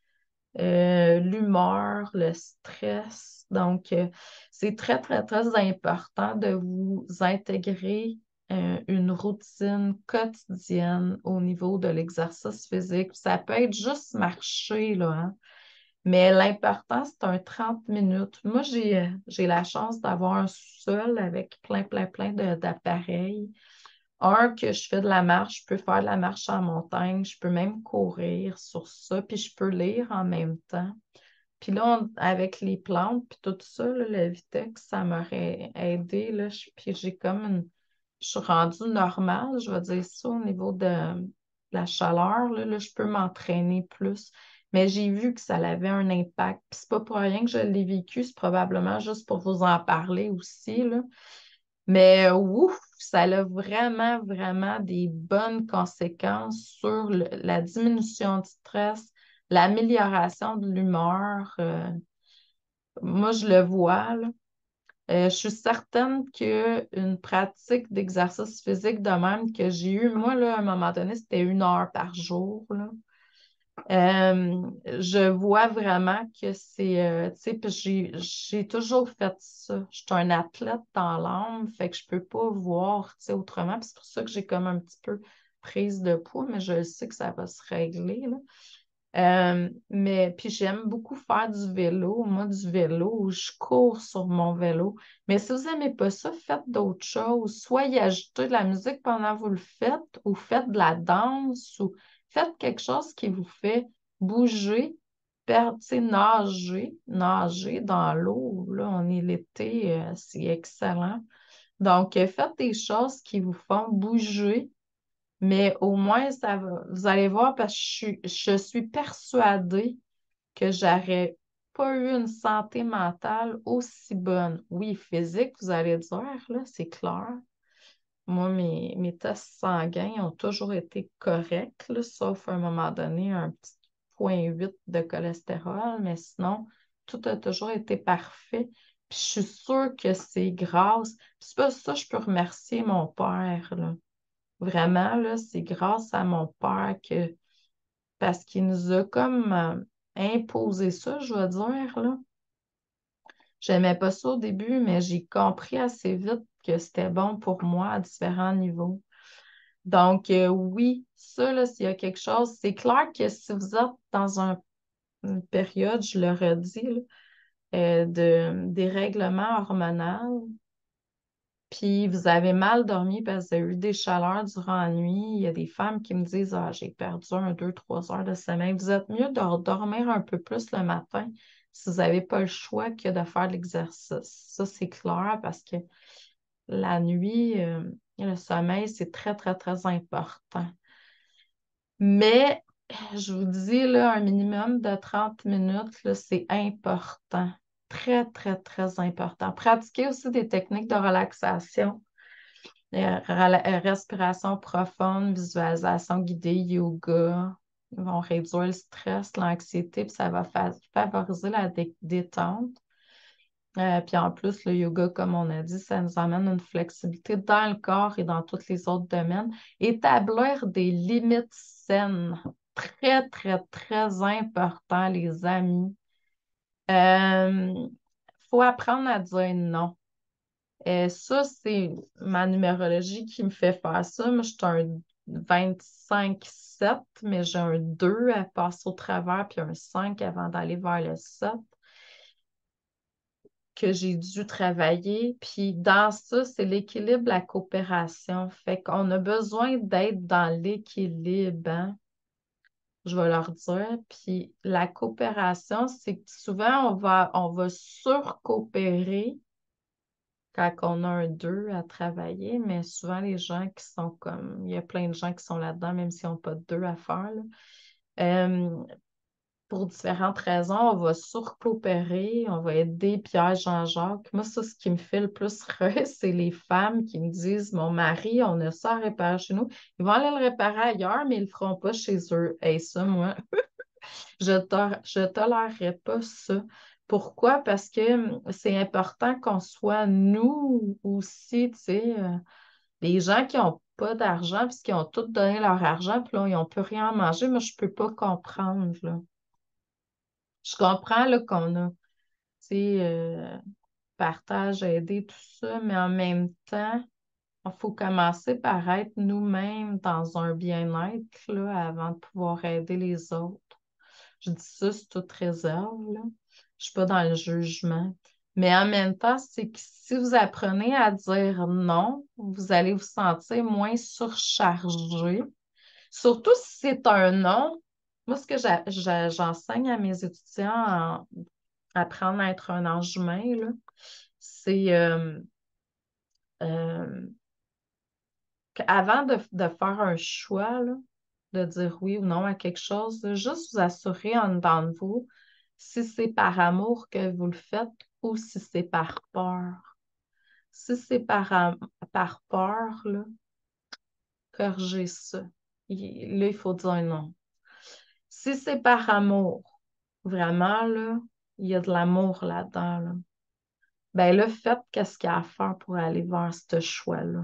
l'humeur, le stress. Donc, c'est très, très, très important de vous intégrer une routine quotidienne au niveau de l'exercice physique. Ça peut être juste marcher, là, hein. Mais l'important, c'est un 30 minutes. Moi, j'ai la chance d'avoir un sous-sol avec plein, plein, plein d'appareils. Un, que je fais de la marche, je peux faire de la marche en montagne, je peux même courir sur ça, puis je peux lire en même temps. Puis là, avec les plantes, puis tout ça, là, le Vitex, ça m'aurait aidé, là, puis j'ai comme je suis rendue normale, je vais dire ça, au niveau de la chaleur, là, je peux m'entraîner plus. Mais j'ai vu que ça avait un impact. Puis c'est pas pour rien que je l'ai vécu, c'est probablement juste pour vous en parler aussi, là. Mais ouf! ça a vraiment, vraiment des bonnes conséquences sur la diminution du stress, l'amélioration de l'humeur. Moi, je le vois, là. Je suis certaine qu'une pratique d'exercice physique de même que j'ai eu, moi, là, à un moment donné, c'était 1 heure par jour, là. Je vois vraiment que c'est, tu sais, puis j'ai toujours fait ça. Je suis un athlète dans l'âme, fait que je peux pas voir, tu sais, autrement. Puis c'est pour ça que j'ai comme un petit peu prise de poids, mais je sais que ça va se régler, là. Mais puis j'aime beaucoup faire du vélo. Moi, du vélo, je cours sur mon vélo. Mais si vous n'aimez pas ça, faites d'autres choses. Soit y ajoutez de la musique pendant que vous le faites, ou faites de la danse, ou faites quelque chose qui vous fait bouger, perdre, tu sais, nager dans l'eau. Là, on est l'été, c'est excellent. Donc, faites des choses qui vous font bouger, mais au moins, ça va. Vous allez voir, parce que je suis persuadée que j'aurais pas eu une santé mentale aussi bonne. Oui, physique, vous allez dire, là, c'est clair. Moi, mes tests sanguins ont toujours été corrects, là, sauf à un moment donné, un petit 0,8 de cholestérol, mais sinon, tout a toujours été parfait. Puis je suis sûre que c'est grâce. Puis c'est pas ça, je peux remercier mon père, là. Vraiment, là, c'est grâce à mon père que, parce qu'il nous a comme imposé ça, je veux dire, là. J'aimais pas ça au début, mais j'ai compris assez vite que c'était bon pour moi à différents niveaux. Donc, oui, ça, là, s'il y a quelque chose, c'est clair que si vous êtes dans une période, je le redis, là, de dérèglement hormonal, puis vous avez mal dormi parce que vous avez eu des chaleurs durant la nuit. Il y a des femmes qui me disent, ah, j'ai perdu 2, 3 heures de sommeil. Vous êtes mieux de dormir un peu plus le matin si vous n'avez pas le choix que de faire de l'exercice. Ça, c'est clair parce que la nuit, le sommeil, c'est très, très, très important. Mais je vous dis, là, un minimum de 30 minutes, là, c'est important. Très, très, très important. Pratiquez aussi des techniques de relaxation. Respiration profonde, visualisation guidée, yoga, ils vont réduire le stress, l'anxiété, puis ça va favoriser la détente. Puis en plus, le yoga, comme on a dit, ça nous amène une flexibilité dans le corps et dans tous les autres domaines. Établir des limites saines, très, très, très important, les amis. Il faut apprendre à dire non. Ça, c'est ma numérologie qui me fait faire ça. Moi, je suis un 25-7, mais j'ai un 2 à passer au travers, puis un 5 avant d'aller vers le 7 que j'ai dû travailler. Puis dans ça, c'est l'équilibre, la coopération. Fait qu'on a besoin d'être dans l'équilibre, hein, je vais leur dire. Puis la coopération, c'est que souvent, on va surcoopérer quand on a un 2 à travailler, mais souvent les gens qui sont comme, il y a plein de gens qui sont là-dedans, même s'ils n'ont pas de 2 à faire, là. Euh, pour différentes raisons, on va surcoopérer, on va aider Pierre, Jean-Jacques. Moi, ça, ce qui me fait le plus rire, c'est les femmes qui me disent, mon mari, on a ça à réparer chez nous. Ils vont aller le réparer ailleurs, mais ils ne le feront pas chez eux. Et ça, moi, je tolérerais pas ça. Pourquoi? Parce que c'est important qu'on soit nous aussi, tu sais, les gens qui n'ont pas d'argent, puisqu'ils ont tout donné leur argent, puis là, ils n'ont plus rien à manger, mais je ne peux pas comprendre, là. Je comprends, là, qu'on a, tu sais, partage, aider, tout ça, mais en même temps, il faut commencer par être nous-mêmes dans un bien-être, là, avant de pouvoir aider les autres. Je dis ça, c'est toute réserve, là. Je suis pas dans le jugement. Mais en même temps, c'est que si vous apprenez à dire non, vous allez vous sentir moins surchargé. Surtout si c'est un non. Moi, ce que j'enseigne à mes étudiants en apprendre à être un ange humain, là, c'est euh, qu'avant de faire un choix, là, de dire oui ou non à quelque chose, de juste vous assurer en dedans de vous si c'est par amour que vous le faites ou si c'est par peur. Si c'est par peur, là, corrigez ça. Là, il faut dire non. Si c'est par amour, vraiment, là, il y a de l'amour là-dedans, là. Ben là, faites qu'est-ce qu'il y a à faire pour aller vers ce choix-là.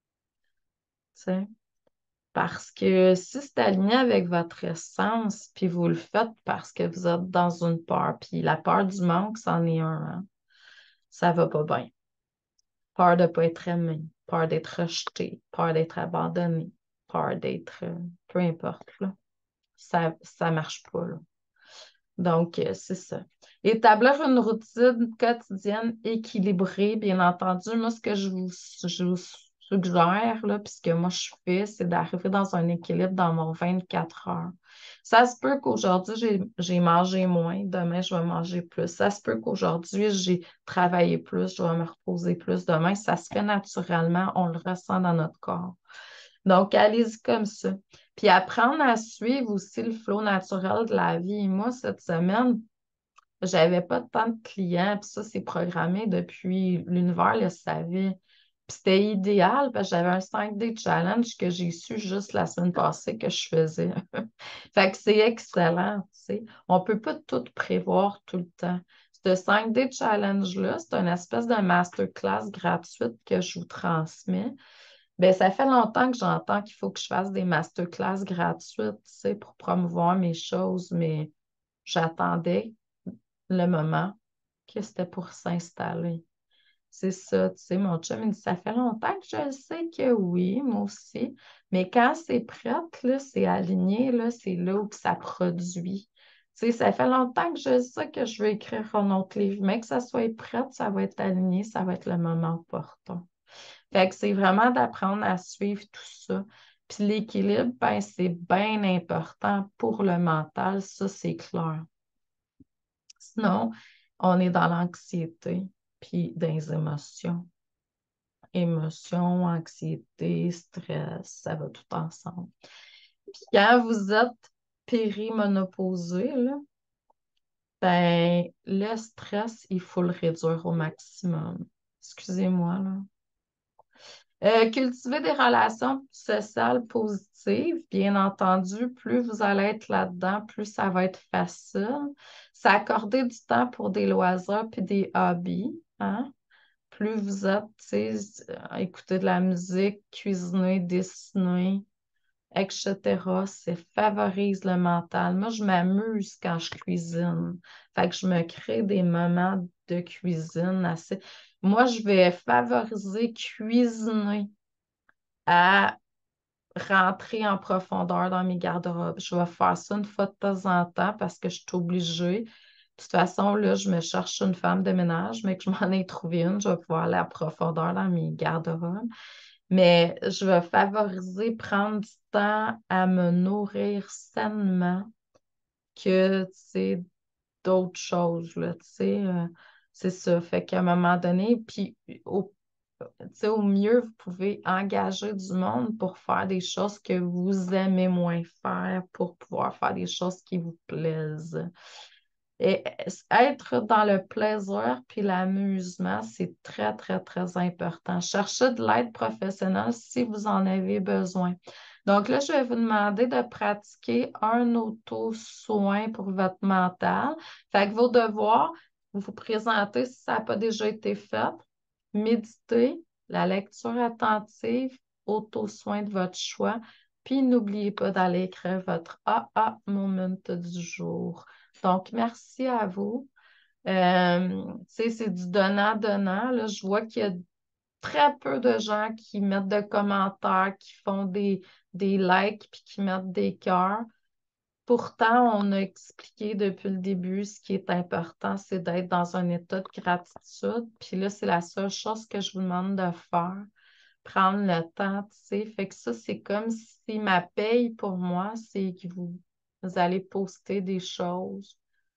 Tu sais? Parce que si c'est aligné avec votre essence, puis vous le faites parce que vous êtes dans une peur, puis la peur du manque, c'en est un, hein, ça va pas bien. Peur de ne pas être aimé, peur d'être rejeté, peur d'être abandonné, peur d'être, peu importe, là. Ça marche pas, là. Donc, c'est ça. Établir une routine quotidienne équilibrée, bien entendu. Moi, ce que je vous suggère, là, puis ce que moi je fais, c'est d'arriver dans un équilibre dans mon 24 heures. Ça se peut qu'aujourd'hui, j'ai mangé moins, demain, je vais manger plus. Ça se peut qu'aujourd'hui, j'ai travaillé plus, je vais me reposer plus. Demain, ça se fait naturellement, on le ressent dans notre corps. Donc, allez-y comme ça. Puis apprendre à suivre aussi le flot naturel de la vie. Moi, cette semaine, j'avais pas tant de clients, puis ça, c'est programmé depuis l'univers le savait. Puis c'était idéal parce que j'avais un 5D challenge que j'ai su juste la semaine passée que je faisais. Fait que c'est excellent, tu sais. On peut pas tout prévoir tout le temps. Ce 5D challenge-là, c'est une espèce de masterclass gratuite que je vous transmets. Ben, ça fait longtemps que j'entends qu'il faut que je fasse des masterclass gratuites, tu sais, pour promouvoir mes choses, mais j'attendais le moment que c'était pour s'installer. C'est ça, tu sais, mon chum, il dit, ça fait longtemps que je le sais que oui, moi aussi, mais quand c'est prêt, là, c'est aligné, là, c'est là où que ça produit. Tu sais, ça fait longtemps que je sais que je veux écrire un autre livre, mais que ça soit prêt, ça va être aligné, ça va être le moment opportun. Fait que c'est vraiment d'apprendre à suivre tout ça. Puis l'équilibre, ben, c'est bien important pour le mental, ça, c'est clair. Sinon, on est dans l'anxiété, puis dans les émotions. Émotions, anxiété, stress, ça va tout ensemble. Puis quand vous êtes périménopausé, là, ben, le stress, il faut le réduire au maximum. Excusez-moi, là. Cultiver des relations sociales positives, bien entendu, plus vous allez être là-dedans, plus ça va être facile. S'accorder du temps pour des loisirs puis des hobbies, hein? Plus vous êtes, tu sais, écouter de la musique, cuisiner, dessiner, etc., ça favorise le mental. Moi, je m'amuse quand je cuisine. Fait que je me crée des moments de cuisine assez. Moi, je vais favoriser cuisiner à rentrer en profondeur dans mes garde-robes. Je vais faire ça une fois de temps en temps parce que je suis obligée. De toute façon, là, je me cherche une femme de ménage, mais que je m'en ai trouvé une, je vais pouvoir aller en profondeur dans mes garde-robes. Mais je vais favoriser prendre du temps à me nourrir sainement que, tu sais, d'autres choses, là, tu sais. C'est ça. Fait qu'à un moment donné, puis au tu sais, au mieux, vous pouvez engager du monde pour faire des choses que vous aimez moins faire, pour pouvoir faire des choses qui vous plaisent. Et être dans le plaisir puis l'amusement, c'est très, très, très important. Cherchez de l'aide professionnelle si vous en avez besoin. Donc là, je vais vous demander de pratiquer un auto-soin pour votre mental. Fait que vos devoirs, vous vous présentez si ça n'a pas déjà été fait, méditer, la lecture attentive, auto-soin de votre choix, puis n'oubliez pas d'aller écrire votre AA moment du jour. Donc, merci à vous. Tu sais, c'est du donnant-donnant. Là, je vois qu'il y a très peu de gens qui mettent de commentaires, qui font des likes, puis qui mettent des cœurs. Pourtant, on a expliqué depuis le début, ce qui est important, c'est d'être dans un état de gratitude. Puis là, c'est la seule chose que je vous demande de faire. Prendre le temps, tu sais. Fait que ça, c'est comme si ma paye pour moi, c'est que vous allez poster des choses.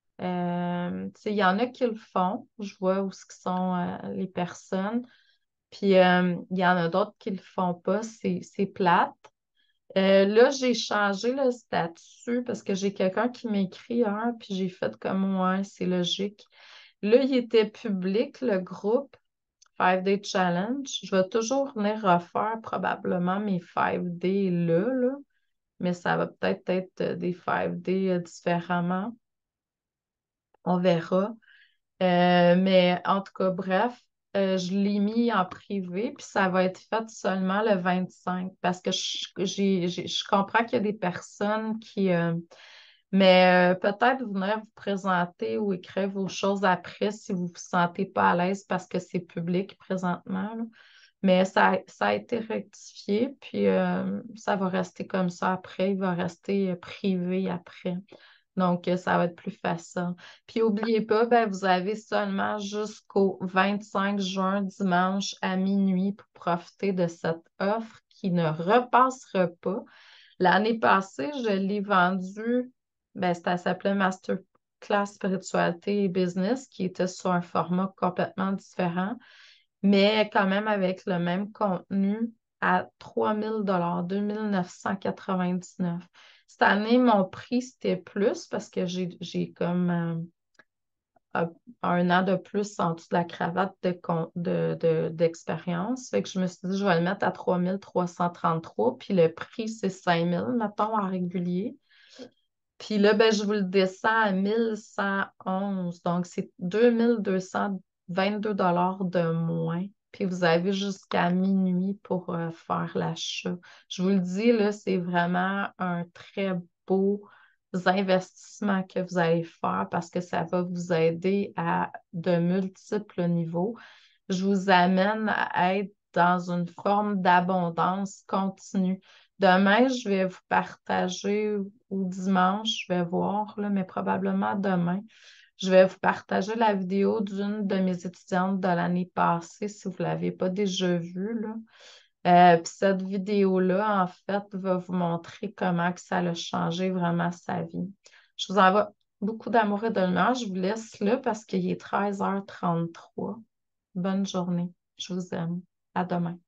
Tu sais, il y en a qui le font. Je vois où ce que sont les personnes. Puis il y en a d'autres qui le font pas. C'est plate. Là, j'ai changé le statut parce que j'ai quelqu'un qui m'écrit, hein, puis j'ai fait comme ouais, c'est logique. Là, il était public, le groupe. 5 Day Challenge. Je vais toujours venir refaire probablement mes 5 Day là, mais ça va peut-être être des 5 Day différemment. On verra. Mais en tout cas, bref, je l'ai mis en privé, puis ça va être fait seulement le 25 parce que je comprends qu'il y a des personnes mais peut-être venir vous présenter ou écrire vos choses après si vous ne vous sentez pas à l'aise parce que c'est public présentement, là. Mais ça a été rectifié, puis ça va rester comme ça après. Il va rester privé après. Donc, ça va être plus facile. Puis, n'oubliez pas, ben, vous avez seulement jusqu'au 25 juin, dimanche à minuit, pour profiter de cette offre qui ne repassera pas. L'année passée, je l'ai vendu, ben, ça s'appelait Masterclass Spiritualité et Business, qui était sur un format complètement différent, mais quand même avec le même contenu à 3 000 2 999. Cette année, mon prix, c'était plus parce que j'ai comme un an de plus en dessous de la cravate d'expérience. Fait que je me suis dit, je vais le mettre à 3 333, puis le prix, c'est 5 000 mettons, en régulier. Puis là, ben, je vous le descends à 1 111. Donc, c'est 2 222 de moins. Puis vous avez jusqu'à minuit pour faire l'achat. Je vous le dis, là, c'est vraiment un très beau investissement que vous allez faire parce que ça va vous aider à de multiples niveaux. Je vous amène à être dans une forme d'abondance continue. Demain, je vais vous partager, ou dimanche, je vais voir, là, mais probablement demain, je vais vous partager la vidéo d'une de mes étudiantes de l'année passée, si vous ne l'avez pas déjà vue, là. Puis cette vidéo-là, en fait, va vous montrer comment que ça a changé vraiment sa vie. Je vous envoie beaucoup d'amour et de lumière. Je vous laisse là parce qu'il est 13h33. Bonne journée. Je vous aime. À demain.